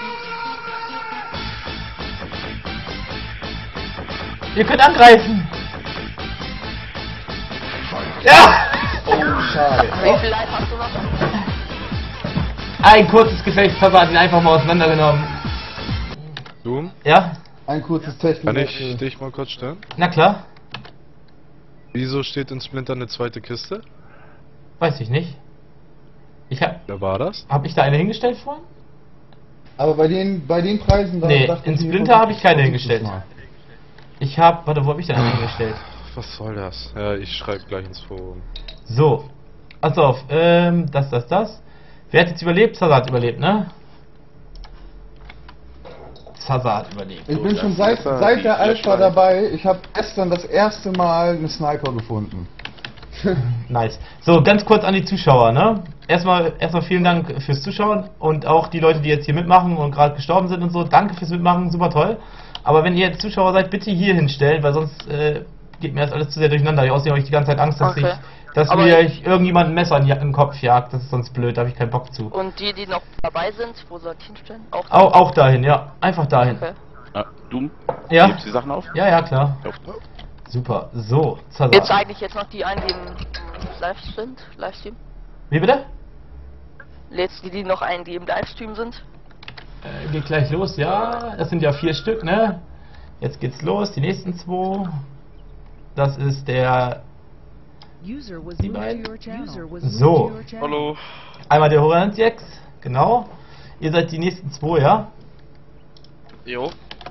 [SPEAKER 4] Ihr könnt angreifen. Ja!
[SPEAKER 6] Oh, schade.
[SPEAKER 5] Wie viel Life hast du noch?
[SPEAKER 4] Ein kurzes Gefecht, Sasa hat ihn einfach mal auseinandergenommen.
[SPEAKER 3] Doom,
[SPEAKER 4] Ja?
[SPEAKER 6] Ein kurzes Technik.
[SPEAKER 3] kann ich dich mal kurz stören?
[SPEAKER 4] Na klar.
[SPEAKER 3] Wieso steht in Splinter eine zweite Kiste?
[SPEAKER 4] Weiß ich nicht. Ich hab...
[SPEAKER 3] Wer war das?
[SPEAKER 4] Hab ich da eine hingestellt vorhin?
[SPEAKER 6] Aber bei den, bei den Preisen da
[SPEAKER 4] Nee,
[SPEAKER 6] dachte
[SPEAKER 4] in
[SPEAKER 6] ich mir,
[SPEAKER 4] Splinter habe ich keine
[SPEAKER 6] versuch
[SPEAKER 4] hingestellt.
[SPEAKER 6] es mal.
[SPEAKER 4] Ich hab... Warte, wo habe ich denn eine hingestellt?
[SPEAKER 3] Was soll das? Ja, ich schreibe gleich ins Forum.
[SPEAKER 4] So. Pass auf. Ähm, das, das, das. Wer hat jetzt überlebt? Sasa hat überlebt, ne? Sasa hat überlebt.
[SPEAKER 6] Ich
[SPEAKER 2] So,
[SPEAKER 6] bin
[SPEAKER 2] das
[SPEAKER 6] schon seit,
[SPEAKER 2] Messer,
[SPEAKER 6] seit
[SPEAKER 2] die
[SPEAKER 6] der Alpha
[SPEAKER 2] Flashlight.
[SPEAKER 6] dabei. Ich habe gestern das erste Mal einen Sniper gefunden.
[SPEAKER 4] Nice. So, ganz kurz an die Zuschauer, ne? Erstmal, erstmal vielen Dank fürs Zuschauen und auch die Leute, die jetzt hier mitmachen und gerade gestorben sind und so. Danke fürs Mitmachen, super toll. Aber wenn ihr jetzt Zuschauer seid, bitte hier hinstellen, weil sonst äh, geht mir das alles zu sehr durcheinander. Außerdem habe ich die ganze Zeit Angst, dass,
[SPEAKER 5] Okay.
[SPEAKER 4] ich, dass
[SPEAKER 5] Aber-
[SPEAKER 4] mir ich irgendjemand ein Messer in den Kopf jagt. Das ist sonst blöd, da habe ich keinen Bock zu.
[SPEAKER 5] Und die, die noch dabei sind, wo soll ich hinstellen? Auch.
[SPEAKER 4] Auch, auch dahin, ja. Einfach dahin.
[SPEAKER 5] Okay.
[SPEAKER 2] Ah, Doom,
[SPEAKER 4] Ja?
[SPEAKER 2] hebst die Sachen auf?
[SPEAKER 4] Ja, ja, klar.
[SPEAKER 2] Ja.
[SPEAKER 4] Super. So,
[SPEAKER 5] Jetzt
[SPEAKER 4] Sasa.
[SPEAKER 5] eigentlich jetzt noch die ein, die im Live sind, Livestream.
[SPEAKER 4] Wie bitte?
[SPEAKER 5] Lädst die, die noch ein, die im Livestream sind?
[SPEAKER 4] Äh, geht gleich los, ja. Das sind ja vier Stück, ne? Jetzt geht's los, die nächsten zwei. Das ist der...
[SPEAKER 9] User was
[SPEAKER 4] Die
[SPEAKER 9] moved
[SPEAKER 4] beiden?
[SPEAKER 9] to your channel. User was
[SPEAKER 4] So.
[SPEAKER 9] moved to your channel.
[SPEAKER 2] Hallo.
[SPEAKER 4] Einmal der Horantiax, genau. Ihr seid die nächsten zwei, ja?
[SPEAKER 7] Jo.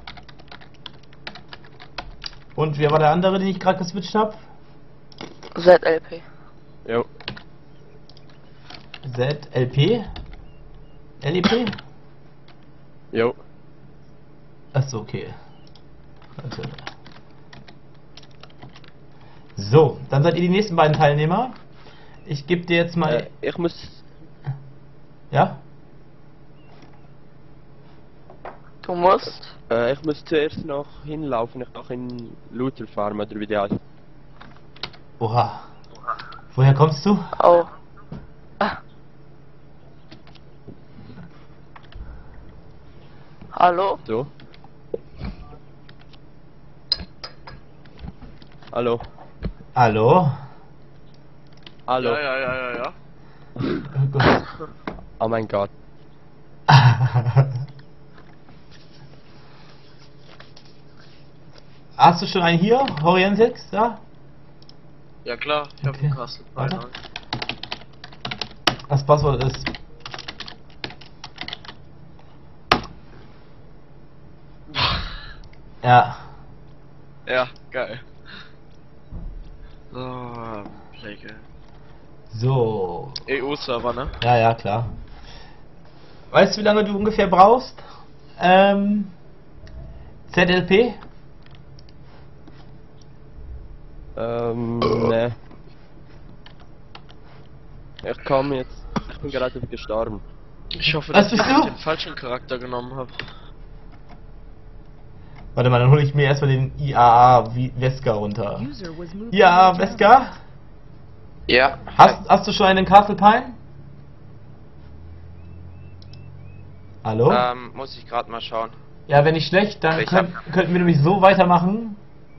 [SPEAKER 4] Und wer war der andere, den ich gerade geswitcht habe?
[SPEAKER 5] Z L P.
[SPEAKER 7] Jo.
[SPEAKER 4] Z L P? L E P?
[SPEAKER 7] Jo.
[SPEAKER 4] Achso, okay. Warte. So, dann seid ihr die nächsten beiden Teilnehmer. Ich gebe dir jetzt mal...
[SPEAKER 10] Äh, ich muss.
[SPEAKER 4] Ja?
[SPEAKER 5] Du musst.
[SPEAKER 10] Äh, ich muss zuerst noch hinlaufen. Ich noch in Looter Farm oder wie die heißt.
[SPEAKER 4] Oha. Woher kommst du?
[SPEAKER 5] Oh. Ah. Hallo?
[SPEAKER 10] So. Hallo.
[SPEAKER 4] Hallo?
[SPEAKER 10] Hallo.
[SPEAKER 7] Ja, ja, ja, ja, ja.
[SPEAKER 4] Oh Gott.
[SPEAKER 10] Oh mein Gott.
[SPEAKER 4] Hast du schon einen hier? Horientix, da?
[SPEAKER 7] Ja klar, ich hab
[SPEAKER 4] Okay.
[SPEAKER 7] einen Castle
[SPEAKER 4] Warte.
[SPEAKER 7] Pine.
[SPEAKER 4] Das Passwort ist. Ja.
[SPEAKER 7] Ja, geil. So, Pflege.
[SPEAKER 4] So.
[SPEAKER 7] E U-Server, ne?
[SPEAKER 4] Ja, ja, klar. Weißt du, wie lange du ungefähr brauchst? Ähm. Z L P?
[SPEAKER 10] Ähm, ne. Ich kam jetzt. Ich bin gerade gestorben.
[SPEAKER 7] Ich hoffe,
[SPEAKER 4] Was
[SPEAKER 7] dass ich
[SPEAKER 4] bist du?
[SPEAKER 7] nicht den falschen Charakter genommen habe.
[SPEAKER 4] Warte mal, dann hole ich mir erstmal den I A A wie Wesker runter.
[SPEAKER 9] User was moved
[SPEAKER 4] I A A
[SPEAKER 9] to your
[SPEAKER 4] Wesker?
[SPEAKER 7] Ja.
[SPEAKER 4] Hast, hast du schon einen Castle Pine? Hallo?
[SPEAKER 11] Ähm, muss ich gerade mal schauen.
[SPEAKER 4] Ja, wenn nicht schlecht, dann
[SPEAKER 11] Ich
[SPEAKER 4] könnt, könnten wir nämlich so weitermachen.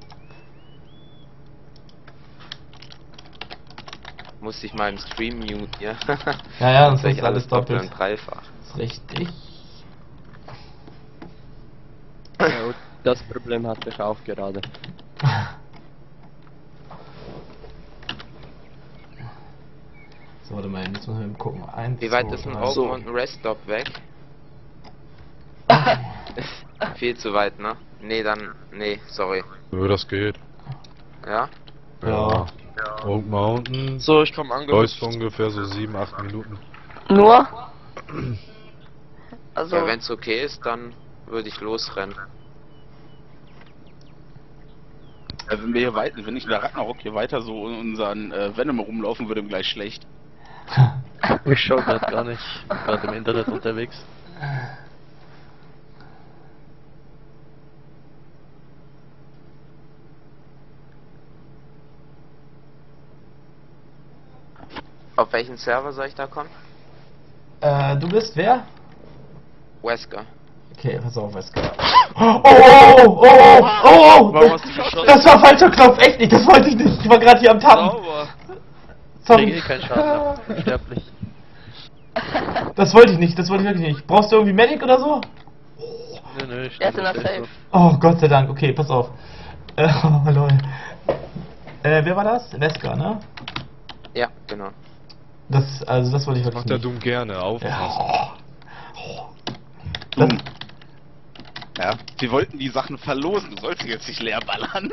[SPEAKER 11] Muss ich mal im Stream muten, ja?
[SPEAKER 4] Ja, ja, sonst
[SPEAKER 11] Sonst
[SPEAKER 4] ist alles doppelt.
[SPEAKER 11] und dreifach.
[SPEAKER 4] Ist richtig.
[SPEAKER 10] Ja, und das Problem hatte ich auch gerade.
[SPEAKER 4] So, warte mal, jetzt müssen wir mal gucken. Eins,
[SPEAKER 11] Wie weit
[SPEAKER 4] zwei,
[SPEAKER 11] ist ein
[SPEAKER 4] drei.
[SPEAKER 11] Open
[SPEAKER 7] So.
[SPEAKER 11] und ein Reststop weg? Viel zu weit, ne? Nee, dann. Nee, sorry.
[SPEAKER 3] Nö, das geht.
[SPEAKER 11] Ja?
[SPEAKER 4] Ja.
[SPEAKER 3] Oak Mountain
[SPEAKER 7] So, ich komme
[SPEAKER 3] läuft
[SPEAKER 7] angehüpft.
[SPEAKER 3] ungefähr so sieben, acht Minuten.
[SPEAKER 5] Nur? Also,
[SPEAKER 11] Ja, wenn's okay ist, dann würde ich losrennen.
[SPEAKER 2] Also wenn wir hier weiter, wenn ich in der Ragnarok hier weiter so in unseren äh, Venom rumlaufen, würde ihm gleich schlecht.
[SPEAKER 7] Ich schau grad gar nicht. Gerade im Internet unterwegs.
[SPEAKER 11] Auf welchen Server soll ich da kommen?
[SPEAKER 4] Äh, du bist wer?
[SPEAKER 11] Wesker.
[SPEAKER 4] Okay, pass auf, Wesker. Oh, oh, oh, oh, oh, oh,
[SPEAKER 7] Warum hast du geschossen?
[SPEAKER 4] das war falscher Knopf, echt nicht, das wollte ich nicht. Ich war gerade hier am Tappen.
[SPEAKER 7] Sauber.
[SPEAKER 4] Sorry.
[SPEAKER 7] Krieg eh keinen Schaden ab. Unsterblich.
[SPEAKER 4] Das wollte ich nicht, das wollte ich wirklich nicht. Brauchst du irgendwie Medic oder so?
[SPEAKER 7] Nö, nö, ich
[SPEAKER 5] er ist in
[SPEAKER 7] stehe
[SPEAKER 5] der Safe.
[SPEAKER 4] Oh, Gott sei Dank. Okay, pass auf. Äh, oh, lol. Äh, wer war das? Wesker, ne?
[SPEAKER 11] Ja, genau.
[SPEAKER 4] Das, also das wollte ich wirklich
[SPEAKER 3] Macht der
[SPEAKER 4] nicht.
[SPEAKER 3] Doom gerne, aufpassen.
[SPEAKER 4] Ja. Das,
[SPEAKER 2] Ja, wir wollten die Sachen verlosen, du sollst sie jetzt nicht leer ballern.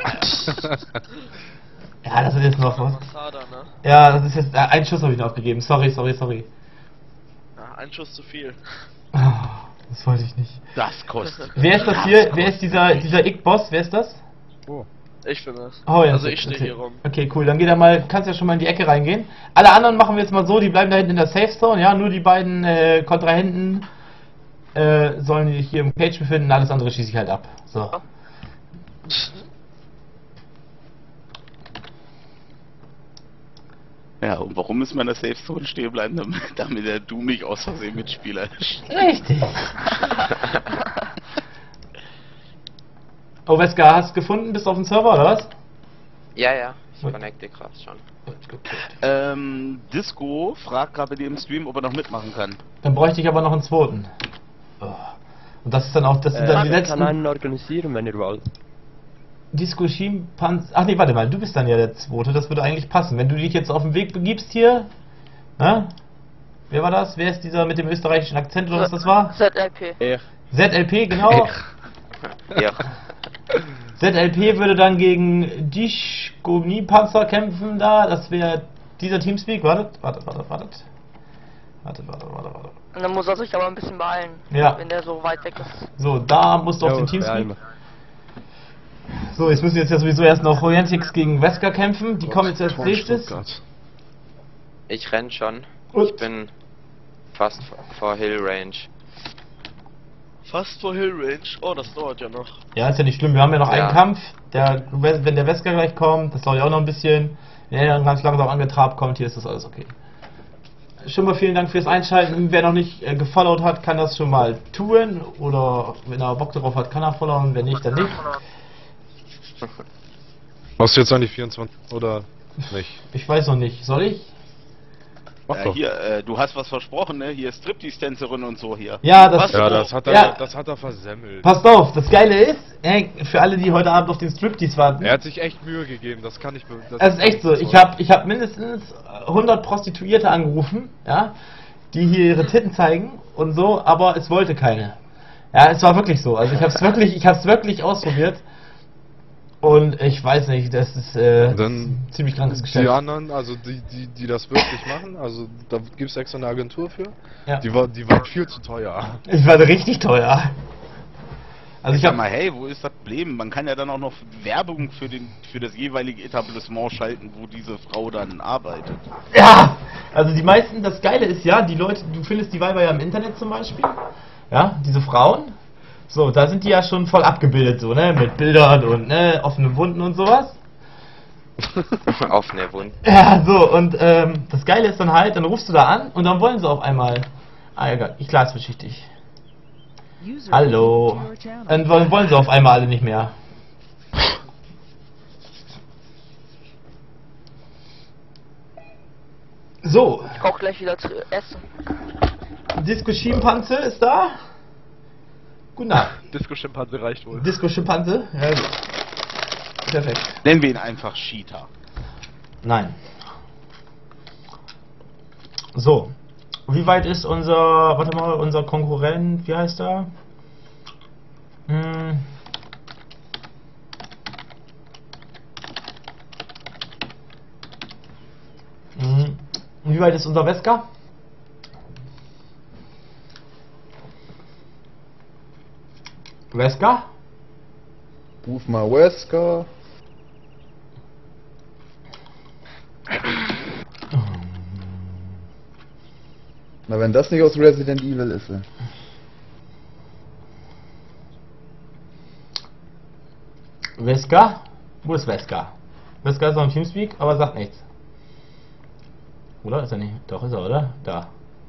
[SPEAKER 4] ja, das ist jetzt noch was.
[SPEAKER 7] Masada, ne?
[SPEAKER 4] Ja, das ist jetzt, äh, einen Schuss habe ich noch abgegeben. Sorry, sorry, sorry.
[SPEAKER 7] Ja, ein Schuss zu viel.
[SPEAKER 4] Oh, das wollte ich nicht.
[SPEAKER 2] Das kostet.
[SPEAKER 4] Wer ist das hier? Wer ist dieser, dieser Ick-Boss? Wer ist das?
[SPEAKER 7] Ich bin das.
[SPEAKER 4] Oh, ja,
[SPEAKER 7] also
[SPEAKER 4] okay,
[SPEAKER 7] ich stehe
[SPEAKER 4] okay.
[SPEAKER 7] hier rum.
[SPEAKER 4] Okay, cool. Dann geh da mal, kannst ja schon mal in die Ecke reingehen. Alle anderen machen wir jetzt mal so, die bleiben da hinten in der Safe Zone, ja. Nur die beiden äh, Kontrahenten äh, sollen sich hier im Cage befinden, alles andere schieße ich halt ab. So.
[SPEAKER 2] Ja, und warum müssen wir in der Safe Zone stehen bleiben, damit, damit der Doom nicht aus Versehen Mitspieler ist?
[SPEAKER 4] Richtig. Oh, Wesker, hast du gefunden? Bist du auf dem Server, oder was?
[SPEAKER 11] Ja, ja. Ich
[SPEAKER 4] Gut.
[SPEAKER 11] connecte gerade schon.
[SPEAKER 4] Gut, gut, gut.
[SPEAKER 2] Ähm, Disco fragt gerade bei dir im Stream, ob er noch mitmachen kann.
[SPEAKER 4] Dann bräuchte ich aber noch einen zweiten. Oh. Und das ist dann auch, das sind dann die
[SPEAKER 10] Äh, ich kann
[SPEAKER 4] letzten...
[SPEAKER 10] einen organisieren, wenn ihr wollt.
[SPEAKER 4] Disco Schimpanz. Ach nee, warte mal, du bist dann ja der zweite, das würde eigentlich passen. Wenn du dich jetzt auf den Weg begibst hier. Ne? Wer war das? Wer ist dieser mit dem österreichischen Akzent oder was das war?
[SPEAKER 5] Z L P.
[SPEAKER 10] Ich.
[SPEAKER 4] Z L P, genau.
[SPEAKER 11] Ja.
[SPEAKER 4] Z L P würde dann gegen Dischgomni-Panzer kämpfen da. Das wäre dieser Teamspeak. Wartet, wartet, wartet, wartet. Wartet, wartet, wartet, wartet.
[SPEAKER 5] Und dann muss er sich aber ein bisschen beeilen,
[SPEAKER 4] Ja.
[SPEAKER 5] wenn der so weit weg ist.
[SPEAKER 4] So, da musst du auf
[SPEAKER 10] Jo,
[SPEAKER 4] den Teamspeak.
[SPEAKER 10] beeil mich.
[SPEAKER 4] So, jetzt müssen jetzt ja sowieso erst noch Horientix gegen Wesker kämpfen. Die kommen jetzt als nächstes.
[SPEAKER 11] Ich renn schon.
[SPEAKER 4] Und?
[SPEAKER 11] Ich bin fast vor- vor Hill Range.
[SPEAKER 7] Fast vor Hill Range. Oh, das dauert ja noch.
[SPEAKER 4] Ja, ist ja nicht schlimm. Wir haben ja noch
[SPEAKER 11] Ja.
[SPEAKER 4] einen Kampf. Der, wenn der Wesker gleich kommt, das dauert ja auch noch ein bisschen. Wenn er dann ganz langsam angetrabt kommt, hier ist das alles okay. Schon mal vielen Dank fürs Einschalten. Wer noch nicht äh, gefollowt hat, kann das schon mal tun. Oder wenn er Bock darauf hat, kann er followen. Wenn nicht, dann nicht.
[SPEAKER 3] Hast du jetzt eigentlich vierundzwanzig oder nicht?
[SPEAKER 4] Ich weiß noch nicht. Soll ich?
[SPEAKER 3] Mach
[SPEAKER 2] Ja,
[SPEAKER 3] doch.
[SPEAKER 2] hier, äh, du hast was versprochen, ne? Hier Striptease-Tänzerin und so hier.
[SPEAKER 4] Ja, das-
[SPEAKER 2] Was?
[SPEAKER 3] Ja, das hat er,
[SPEAKER 4] Ja.
[SPEAKER 3] das hat er versemmelt.
[SPEAKER 4] Passt auf, das Geile ist, ey, für alle, die heute Abend auf den Striptease warten.
[SPEAKER 3] Er hat sich echt Mühe gegeben, das kann ich... be- Das
[SPEAKER 4] Es ist echt so, ich habe ich hab mindestens hundert Prostituierte angerufen, ja, die hier ihre Titten zeigen und so, aber es wollte keine. Ja, es war wirklich so. Also ich habe es wirklich, ich habe es wirklich ausprobiert und ich weiß nicht, das ist äh,
[SPEAKER 3] Dann
[SPEAKER 4] ziemlich krankes
[SPEAKER 3] Die
[SPEAKER 4] Geschäft.
[SPEAKER 3] anderen, also die, die, die das wirklich machen, also da gibt es extra eine Agentur für,
[SPEAKER 4] Ja.
[SPEAKER 3] die war, die war viel zu teuer.
[SPEAKER 4] Ich war richtig teuer. Also ich
[SPEAKER 2] Sag
[SPEAKER 4] habe
[SPEAKER 2] mal, hey, wo ist das Problem? Man kann ja dann auch noch Werbung für den für das jeweilige Etablissement schalten, wo diese Frau dann arbeitet.
[SPEAKER 4] Ja, also die meisten, das Geile ist ja, die Leute, du findest die Weiber ja im Internet zum Beispiel, ja, diese Frauen, so, da sind die ja schon voll abgebildet, so, ne, mit Bildern und, ne, offene Wunden und sowas.
[SPEAKER 11] Offene Wunden.
[SPEAKER 4] Ja, so, und, ähm, das Geile ist dann halt, dann rufst du da an und dann wollen sie auf einmal, ah, egal, ich klar, es wird wichtig.
[SPEAKER 9] User
[SPEAKER 4] Hallo.
[SPEAKER 9] joined your channel.
[SPEAKER 4] Dann wollen wollen sie auf einmal alle nicht mehr. So,
[SPEAKER 5] Ich brauch gleich wieder zu essen.
[SPEAKER 4] Disco-Schimpanze ist da. Guten Tag.
[SPEAKER 7] Disco-Schimpanse reicht wohl.
[SPEAKER 4] Disco-Schimpanse? Ja, gut. Perfekt.
[SPEAKER 2] Nennen wir ihn einfach Cheetah.
[SPEAKER 4] Nein. So. Wie weit ist unser, warte mal, unser Konkurrent, wie heißt er? Hm. Hm. Wie weit ist unser Wesker? Wesker?
[SPEAKER 6] Ruf mal Wesker. Na, wenn das nicht aus Resident Evil ist. ey.
[SPEAKER 4] Wesker? Wo ist Wesker? Wesker ist noch im Teamspeak, aber sagt nichts. Oder? Ist er nicht? Doch, ist er, oder? Da.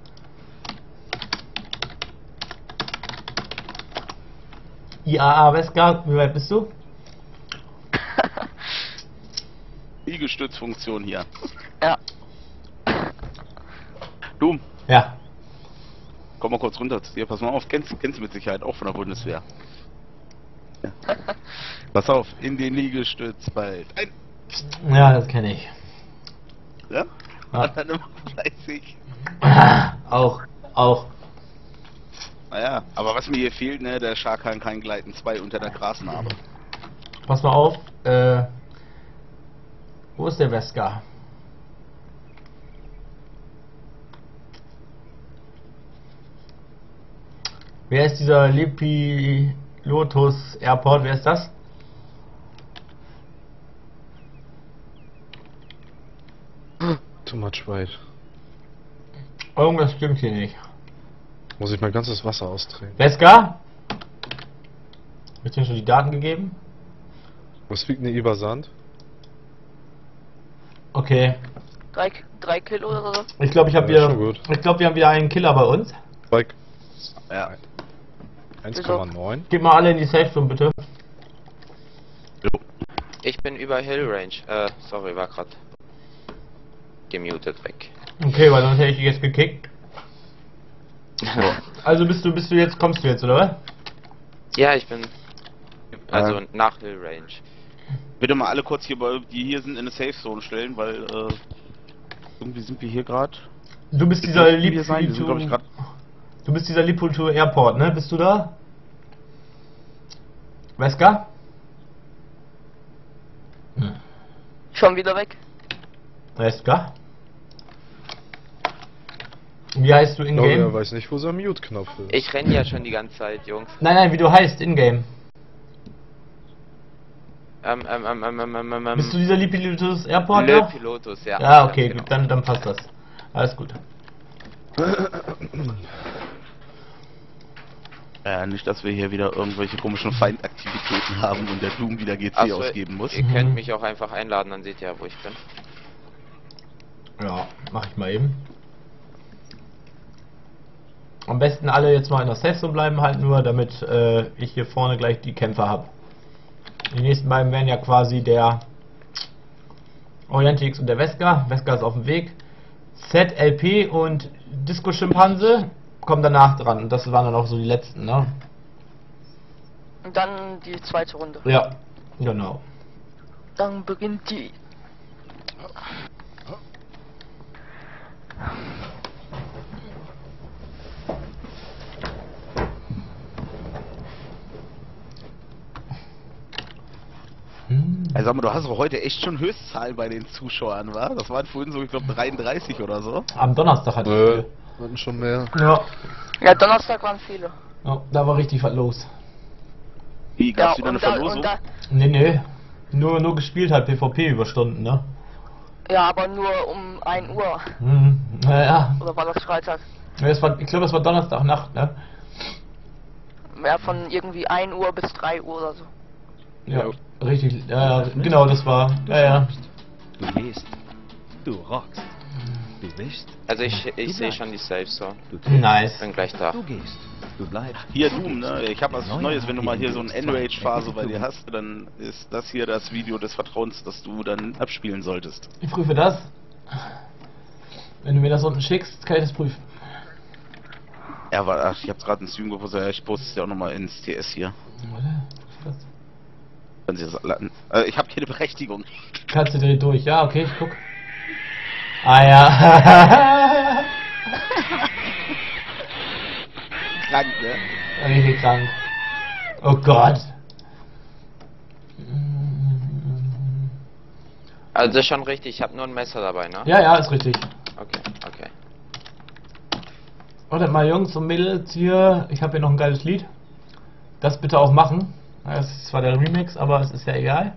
[SPEAKER 4] I A A Wesker, wie weit bist du?
[SPEAKER 2] Liegestützfunktion hier.
[SPEAKER 5] Ja.
[SPEAKER 2] Du,
[SPEAKER 4] Ja.
[SPEAKER 2] komm mal kurz runter zu dir. Pass mal auf, kennst, kennst du mit Sicherheit auch von der Bundeswehr. Ja. Pass auf, in den Liegestütz bald. Ein,
[SPEAKER 4] Ja, das kenne ich.
[SPEAKER 2] ja?
[SPEAKER 4] Ja.
[SPEAKER 2] Dann immer fleißig.
[SPEAKER 4] Auch, auch.
[SPEAKER 2] Naja, aber was mir hier fehlt, ne, der Shark kann kein Gleiten zwei unter der Grasnarbe.
[SPEAKER 4] Pass mal auf. Äh, wo ist der Wesker? Wer ist dieser Lipi Lotus Airport? Wer ist das?
[SPEAKER 3] Too much white.
[SPEAKER 4] Irgendwas stimmt hier nicht.
[SPEAKER 3] Muss ich mein ganzes Wasser austrinken.
[SPEAKER 4] Wesker? Wird dir schon die Daten gegeben?
[SPEAKER 3] Was wiegt eine Ibersand?
[SPEAKER 4] Okay.
[SPEAKER 5] Drei, drei Kilo oder so.
[SPEAKER 4] Ich glaube, ich habe
[SPEAKER 3] Ja, schon
[SPEAKER 4] wieder.
[SPEAKER 3] gut.
[SPEAKER 4] Ich glaube, wir haben wieder einen Killer bei uns.
[SPEAKER 3] Spike.
[SPEAKER 2] Ja.
[SPEAKER 3] eins Komma neun.
[SPEAKER 4] Geht mal alle in die Safe Room, bitte.
[SPEAKER 11] Ich bin über Hill Range. Äh, sorry, war grad gemutet weg.
[SPEAKER 4] Okay, weil sonst hätte ich dich jetzt gekickt. Also bist du, bist du jetzt, kommst du jetzt, oder was?
[SPEAKER 11] Ja, ich bin. Also
[SPEAKER 2] Ähm.
[SPEAKER 11] nach Hill Range.
[SPEAKER 2] Bitte mal alle kurz hier, bei- die hier sind, in eine Safe Zone stellen, weil äh, irgendwie sind wir hier gerade.
[SPEAKER 4] Du bist dieser
[SPEAKER 2] Wir
[SPEAKER 4] Lieb
[SPEAKER 2] sein, wir sind, glaub ich, grad.
[SPEAKER 4] Du bist dieser Lipulto Airport, ne? Bist du da? Wesker? Hm.
[SPEAKER 5] Schon wieder weg.
[SPEAKER 4] Wesker? Wie heißt du
[SPEAKER 3] Ich glaube, er
[SPEAKER 4] in-game?
[SPEAKER 3] weiß nicht, wo sein Mute-Knopf ist.
[SPEAKER 11] Ich renne ja schon die ganze Zeit, Jungs.
[SPEAKER 4] Nein, nein, wie du heißt in-game.
[SPEAKER 11] Ähm, ähm, ähm, ähm, ähm, ähm, ähm.
[SPEAKER 4] Bist du dieser Lipilotus Airport?
[SPEAKER 11] Le
[SPEAKER 4] da?
[SPEAKER 11] Pilotus, ja.
[SPEAKER 4] Ja, okay,
[SPEAKER 11] Ganz
[SPEAKER 4] gut, dann, dann passt das. Alles gut.
[SPEAKER 2] Äh, nicht, dass wir hier wieder irgendwelche komischen Feindaktivitäten haben und der Doom wieder G C
[SPEAKER 11] Ach so,
[SPEAKER 2] ausgeben muss.
[SPEAKER 11] Ihr könnt mich auch einfach einladen, dann seht ihr ja, wo ich bin.
[SPEAKER 4] Ja, mach ich mal eben. Am besten alle jetzt mal in der Safe Zone bleiben, halt nur, damit äh, ich hier vorne gleich die Kämpfer habe. Die nächsten beiden wären ja quasi der Orientix und der Wesker. Wesker ist auf dem Weg. Z, L P und Disco Schimpanse kommen danach dran. Und das waren dann auch so die letzten, ne?
[SPEAKER 5] Und dann die zweite Runde.
[SPEAKER 4] Ja, genau.
[SPEAKER 5] Dann beginnt die.
[SPEAKER 2] Also sag mal, du hast doch heute echt schon Höchstzahlen bei den Zuschauern, wa? Das waren vorhin so, ich glaube, dreiunddreißig oder so.
[SPEAKER 4] Am Donnerstag hatte
[SPEAKER 3] Äh,
[SPEAKER 4] ich
[SPEAKER 3] hatten schon mehr.
[SPEAKER 4] Ja.
[SPEAKER 5] Ja, Donnerstag waren viele.
[SPEAKER 4] Ja, da war richtig was los.
[SPEAKER 2] Wie, gab's wieder eine
[SPEAKER 5] und da,
[SPEAKER 2] Verlosung?
[SPEAKER 5] und da,
[SPEAKER 4] Nee, nee. Nur, nur gespielt halt PvP über Stunden, ne?
[SPEAKER 5] ja, aber nur um ein Uhr.
[SPEAKER 4] Mhm. Naja.
[SPEAKER 5] Oder war das Freitag?
[SPEAKER 4] Ja, es war, ich glaube, es war Donnerstagnacht, ne?
[SPEAKER 5] Ja, von irgendwie ein Uhr bis drei Uhr oder so.
[SPEAKER 4] Ja, richtig. Ja, genau, das war. Ja, ja.
[SPEAKER 12] Du gehst. Du rockst. Du bist.
[SPEAKER 11] Also ich, ich sehe schon die Safe so.
[SPEAKER 4] Nice.
[SPEAKER 11] Bin gleich da.
[SPEAKER 12] Du gehst. Du bleibst.
[SPEAKER 2] Hier, Doom, ne? Ich habe was Neues, wenn du mal hier so ein Enrage-Phase bei dir hast, dann ist das hier das Video des Vertrauens, das du dann abspielen solltest.
[SPEAKER 4] Ich prüfe das. Wenn du mir das unten schickst, kann ich das prüfen.
[SPEAKER 2] Ja, aber ach, ich hab's gerade in Stream gepostet, ich poste es ja auch nochmal ins T S hier. Wenn sie das, äh, ich habe keine Berechtigung.
[SPEAKER 4] Kannst du direkt durch? Ja, okay, ich guck. Ah ja.
[SPEAKER 2] Krank, ne?
[SPEAKER 4] Richtig krank. Oh Gott.
[SPEAKER 11] Also schon richtig, ich habe nur ein Messer dabei, ne?
[SPEAKER 4] Ja, ja, ist richtig.
[SPEAKER 11] Okay, okay.
[SPEAKER 4] Wartet mal, Jungs und Mädels hier. Ich habe hier noch ein geiles Lied. Das bitte auch machen. Das ist zwar der Remix, aber es ist ja egal.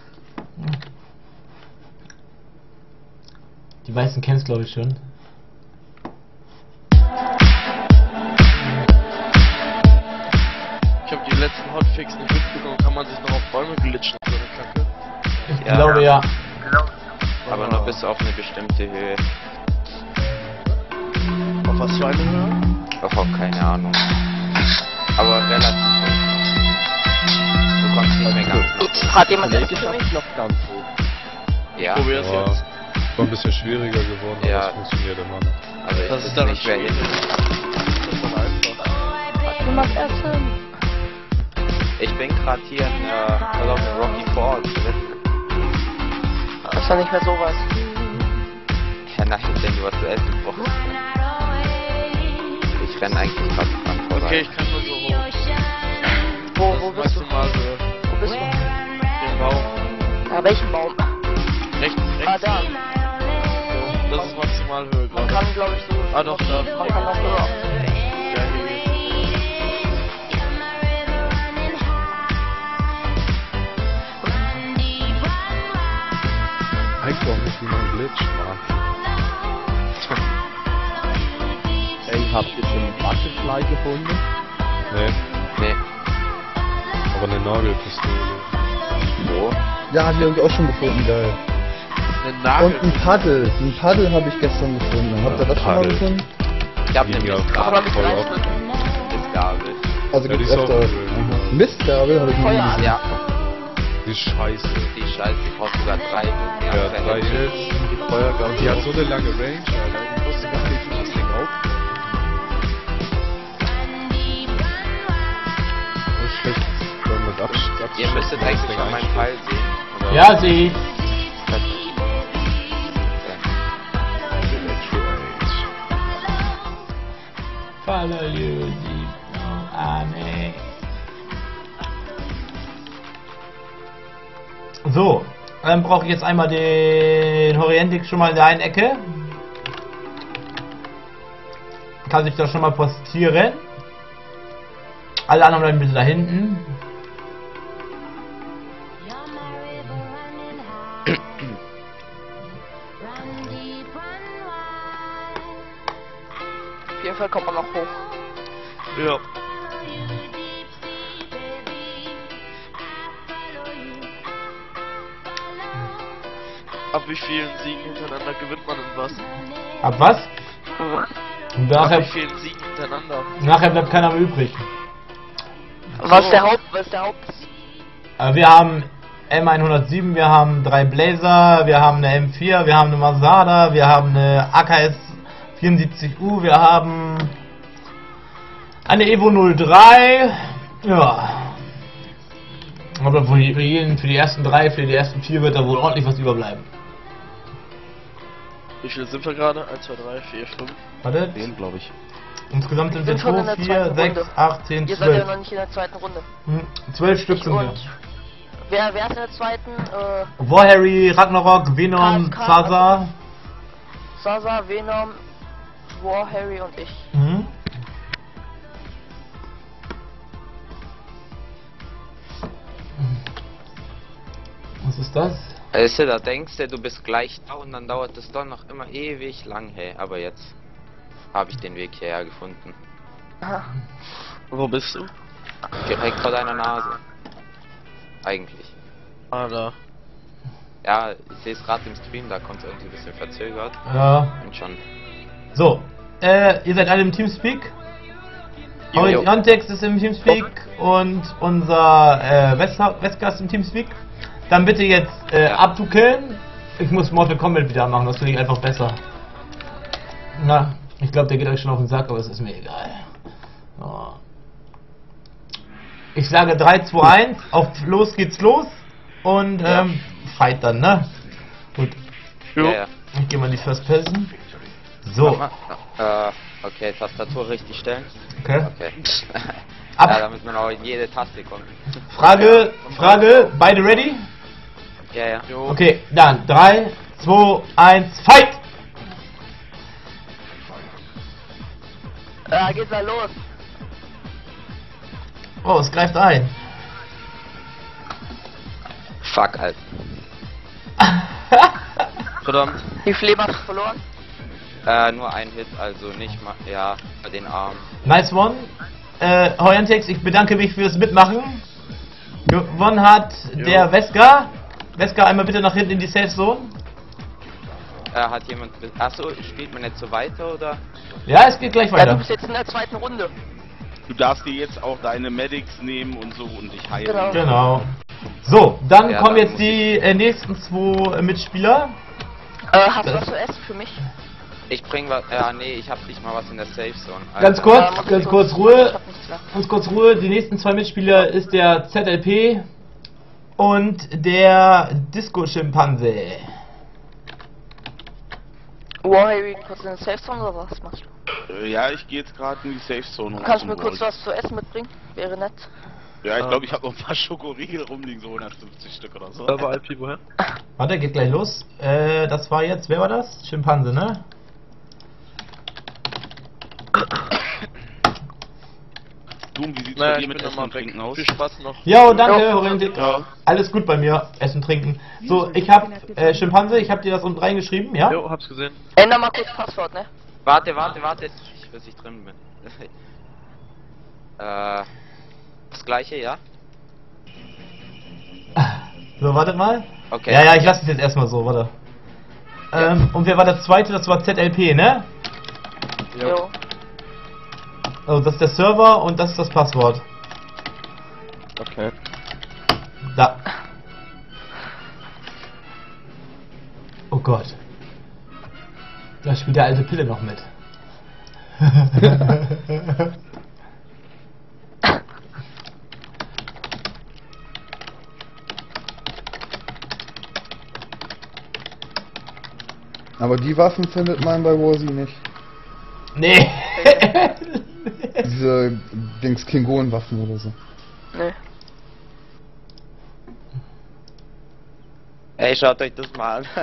[SPEAKER 4] Die meisten kennen es, glaube ich, schon.
[SPEAKER 13] Ich habe die letzten Hotfix nicht mitbekommen. Kann man sich noch auf Bäume glitschen, so eine Kacke?
[SPEAKER 4] Ich ja. glaube, ja.
[SPEAKER 11] Aber nur bis auf eine bestimmte Höhe.
[SPEAKER 2] Auf was für eine Höhe?
[SPEAKER 11] Ich habe keine Ahnung. Aber relativ hoch. Du kommst nicht mehr ganz hoch.
[SPEAKER 5] Hat jemand
[SPEAKER 10] Nee,
[SPEAKER 5] das
[SPEAKER 10] ich
[SPEAKER 5] für mich?
[SPEAKER 10] hab's noch ganz hoch.
[SPEAKER 11] Ja.
[SPEAKER 13] Probier's
[SPEAKER 3] Ja.
[SPEAKER 13] jetzt.
[SPEAKER 3] War ein bisschen schwieriger geworden, aber
[SPEAKER 11] Ja.
[SPEAKER 3] es funktioniert immer noch.
[SPEAKER 11] Also ich
[SPEAKER 13] Das
[SPEAKER 11] weiß
[SPEAKER 13] ist dann
[SPEAKER 11] nicht, wer
[SPEAKER 13] schwierig.
[SPEAKER 11] hin.
[SPEAKER 13] Das ist dann einfach.
[SPEAKER 5] Du machst Essen.
[SPEAKER 11] Ich bin gerade hier in äh, Call of Rocky Falls drin.
[SPEAKER 5] Das ist ja nicht mehr so weit.
[SPEAKER 11] Ja, nein, ich denke, was zu essen brauchst. Ich renn eigentlich fast dran vorbei.
[SPEAKER 13] Okay, ich kann nur so hoch.
[SPEAKER 5] Wo,
[SPEAKER 13] Das
[SPEAKER 5] wo
[SPEAKER 13] ist
[SPEAKER 5] bist du?
[SPEAKER 13] maximal Höhe.
[SPEAKER 5] Wo bist du?
[SPEAKER 13] Den Baum.
[SPEAKER 5] Ja, welchen Baum?
[SPEAKER 13] Rechts,
[SPEAKER 5] Ah,
[SPEAKER 13] rechts.
[SPEAKER 5] da.
[SPEAKER 13] So, das ist maximal Höhe
[SPEAKER 5] Man
[SPEAKER 13] gerade.
[SPEAKER 5] kann, glaube ich, so.
[SPEAKER 13] Ah, doch, da.
[SPEAKER 5] Man kann noch höher.
[SPEAKER 13] Ja, hier geht's.
[SPEAKER 3] Eigentlich auch nicht, wie man glitscht, Mann.
[SPEAKER 10] Ey, habt ihr schon einen Butterfly gefunden?
[SPEAKER 3] Nee,
[SPEAKER 11] Nee.
[SPEAKER 3] aber eine Nagelpistole.
[SPEAKER 11] Wo?
[SPEAKER 6] Ja, die habe ich auch schon gefunden, geil.
[SPEAKER 13] Eine Nagel.
[SPEAKER 6] Und ein Paddel. Ein Paddel habe ich gestern gefunden. Habt ihr das schon mal
[SPEAKER 3] Paddel.
[SPEAKER 6] gefunden?
[SPEAKER 11] Ich hab eine
[SPEAKER 3] Ja,
[SPEAKER 11] Mistgabel.
[SPEAKER 3] voll auf.
[SPEAKER 11] Mistgabel.
[SPEAKER 6] Also
[SPEAKER 3] Ja, die
[SPEAKER 6] gibt's
[SPEAKER 3] ist auch
[SPEAKER 6] öfter.
[SPEAKER 3] cool.
[SPEAKER 6] Mhm. Mistgabel habe ich noch nie
[SPEAKER 5] Feuer.
[SPEAKER 6] gesehen.
[SPEAKER 11] Ja,
[SPEAKER 3] Die ist scheiße.
[SPEAKER 11] die Scheiße, die kostet sogar drei.
[SPEAKER 3] Ja, drei Hits.
[SPEAKER 10] Die Feuergabe.
[SPEAKER 3] Die hat so eine lange Range, Alter. Ich wusste gar nicht, wie das Ding aufgeht. Das ist schlecht. Wenn man absch absch
[SPEAKER 11] Ihr müsstet eigentlich schon meinen Pfeil sehen. Oder?
[SPEAKER 4] Ja, sehe ich. Follow you deep Arme. So, dann brauche ich jetzt einmal den Horientik schon mal in der einen Ecke. Kann sich da schon mal postieren. Alle anderen bleiben bitte da hinten.
[SPEAKER 5] Auf jeden Fall kommt man noch hoch.
[SPEAKER 13] Ja. Ab wie vielen Siegen hintereinander gewinnt man denn was?
[SPEAKER 4] Ab was? Und
[SPEAKER 13] Ab
[SPEAKER 4] nachher,
[SPEAKER 13] wie vielen Siegen hintereinander?
[SPEAKER 4] nachher bleibt keiner mehr übrig.
[SPEAKER 5] Was ist der Haupt, was ist der Haupt?
[SPEAKER 4] Äh, wir haben M hundertsieben, wir haben drei Blazer, wir haben eine M vier, wir haben eine Masada, wir haben eine A K S vierundsiebzig U, wir haben eine Evo null drei. Ja. Aber für die, für die ersten drei, für die ersten vier wird da wohl ordentlich was überbleiben.
[SPEAKER 13] Wie viele sind wir gerade? eins, zwei, drei, vier, fünf.
[SPEAKER 4] Warte.
[SPEAKER 2] Den, glaube ich.
[SPEAKER 4] Insgesamt sind wir
[SPEAKER 5] schon in
[SPEAKER 4] zwei,
[SPEAKER 5] der
[SPEAKER 4] vier,
[SPEAKER 5] zweiten
[SPEAKER 4] sechs,
[SPEAKER 5] Runde.
[SPEAKER 4] acht, zehn,
[SPEAKER 5] Ihr seid ja
[SPEAKER 4] zwölf.
[SPEAKER 5] noch nicht in der zweiten Runde.
[SPEAKER 4] Hm, zwölf Stück
[SPEAKER 5] Ich
[SPEAKER 4] sind wir.
[SPEAKER 5] und wer, wer ist in der zweiten? Äh,
[SPEAKER 4] War Harry, Ragnarok, Venom,
[SPEAKER 5] K S K,
[SPEAKER 4] Zaza.
[SPEAKER 5] Sasa, Venom, War, Harry und ich.
[SPEAKER 4] Mhm. Was ist das?
[SPEAKER 11] Weißt du, da denkst du, du bist gleich da und dann dauert es doch noch immer ewig lang, hey. Aber jetzt habe ich den Weg hierher gefunden.
[SPEAKER 5] Aha.
[SPEAKER 13] Wo bist du?
[SPEAKER 11] Direkt vor deiner Nase. Eigentlich.
[SPEAKER 13] Ah, da.
[SPEAKER 11] Ja, ich sehe es gerade im Stream, da kommt es irgendwie ein bisschen verzögert.
[SPEAKER 4] Ja.
[SPEAKER 11] Und schon.
[SPEAKER 4] So, äh, ihr seid alle im Teamspeak. Orientex ist im Teamspeak und unser äh, Wesker ist im Teamspeak. Dann bitte jetzt äh, abdukeln. Ich muss Mortal Kombat wieder machen, das finde ich einfach besser. Na, ich glaube, der geht euch schon auf den Sack, aber es ist mir egal. Oh. Ich sage drei, zwei, eins, auf los geht's los und ähm, fight dann, ne? Gut.
[SPEAKER 11] Ja, ja.
[SPEAKER 4] Ich gehe mal in die First Person. So.
[SPEAKER 11] Mal, äh, okay, Tastatur richtig stellen.
[SPEAKER 4] Okay.
[SPEAKER 11] Okay.
[SPEAKER 4] Ab.
[SPEAKER 11] Ja, damit man auch in jede Taste kommt.
[SPEAKER 4] Frage, Frage, beide ready?
[SPEAKER 11] Ja, ja.
[SPEAKER 4] Okay, dann drei, zwei, eins, fight!
[SPEAKER 5] Ja, geht's da los.
[SPEAKER 4] Oh, es greift ein.
[SPEAKER 11] Fuck, Alter. Verdammt.
[SPEAKER 5] Wie viel Leben hast du verloren?
[SPEAKER 11] Äh, nur ein Hit, also nicht mal, ja, bei den Armen.
[SPEAKER 4] Nice one. Äh, Heuantex, ich bedanke mich fürs Mitmachen. Gewonnen hat der Wesker. Wesker, einmal bitte nach hinten in die Safe Zone.
[SPEAKER 11] Äh, hat jemand, achso, spielt man jetzt so weiter, oder?
[SPEAKER 4] Ja, es geht gleich
[SPEAKER 5] Ja,
[SPEAKER 4] weiter.
[SPEAKER 5] du bist jetzt in der zweiten Runde.
[SPEAKER 2] Du darfst dir jetzt auch deine Medics nehmen und so und dich heilen.
[SPEAKER 5] Genau.
[SPEAKER 4] Genau. So, dann
[SPEAKER 11] Ja,
[SPEAKER 4] kommen
[SPEAKER 11] dann
[SPEAKER 4] jetzt die äh, nächsten zwei äh, Mitspieler.
[SPEAKER 5] Äh, hast du
[SPEAKER 4] Das-
[SPEAKER 5] was zu essen für mich?
[SPEAKER 11] Ich bring was, ja, nee, ich hab nicht mal was in der Safe Zone.
[SPEAKER 4] Ganz
[SPEAKER 11] Alter.
[SPEAKER 4] kurz,
[SPEAKER 5] Ja, mach
[SPEAKER 4] ganz
[SPEAKER 5] ich
[SPEAKER 4] kurz
[SPEAKER 5] Ich
[SPEAKER 4] Ruhe.
[SPEAKER 5] hab nichts mehr.
[SPEAKER 4] Ganz kurz Ruhe. Die nächsten zwei Mitspieler ist der Z L P und der Disco-Schimpanse.
[SPEAKER 5] War, Harry, kurz in der Safe Zone oder was machst du?
[SPEAKER 2] Äh, Ja, ich gehe jetzt gerade in die Safe Zone.
[SPEAKER 5] Du kannst mir kurz was zu essen mitbringen? Wäre nett.
[SPEAKER 2] Ja, ich glaube, ich habe noch ein paar Schokoriegel rumliegen, so hundertfünfzig Stück oder so.
[SPEAKER 13] Server I P woher?
[SPEAKER 4] Warte, geht gleich los. Äh, das war jetzt, wer war das? Schimpanse, ne?
[SPEAKER 2] Doom, wie sieht's
[SPEAKER 13] Naja,
[SPEAKER 2] bei
[SPEAKER 13] ich
[SPEAKER 2] dir mit
[SPEAKER 13] bin
[SPEAKER 2] Essen
[SPEAKER 13] noch
[SPEAKER 2] und
[SPEAKER 13] mal weg.
[SPEAKER 2] Trinken aus?
[SPEAKER 13] Viel Spaß noch.
[SPEAKER 4] Jo, danke,
[SPEAKER 5] Ja.
[SPEAKER 4] Horrendix.
[SPEAKER 2] Ja.
[SPEAKER 4] Alles gut bei mir. Essen, trinken. So, ich hab, äh, Schimpanse, ich hab dir das unten reingeschrieben, ja?
[SPEAKER 13] Jo, hab's gesehen.
[SPEAKER 5] Änder mal kurz Passwort, ne?
[SPEAKER 11] Warte, warte, warte, ich, bis ich drin bin. äh, das gleiche, ja?
[SPEAKER 4] So, wartet mal.
[SPEAKER 11] Okay.
[SPEAKER 4] Ja, ja, ich lasse es jetzt erstmal so, warte. Ähm, und wer war der zweite? Das war Z L P, ne?
[SPEAKER 5] Jo.
[SPEAKER 4] Also, das ist der Server und das ist das Passwort.
[SPEAKER 13] Okay.
[SPEAKER 4] Da. Oh Gott. Da spielt der alte Pille noch mit.
[SPEAKER 6] Aber die Waffen findet man bei Warzi nicht.
[SPEAKER 4] Nee.
[SPEAKER 6] Diese Dings Klingonen-Waffen oder so.
[SPEAKER 5] Ne.
[SPEAKER 11] Ey, schaut euch das mal an.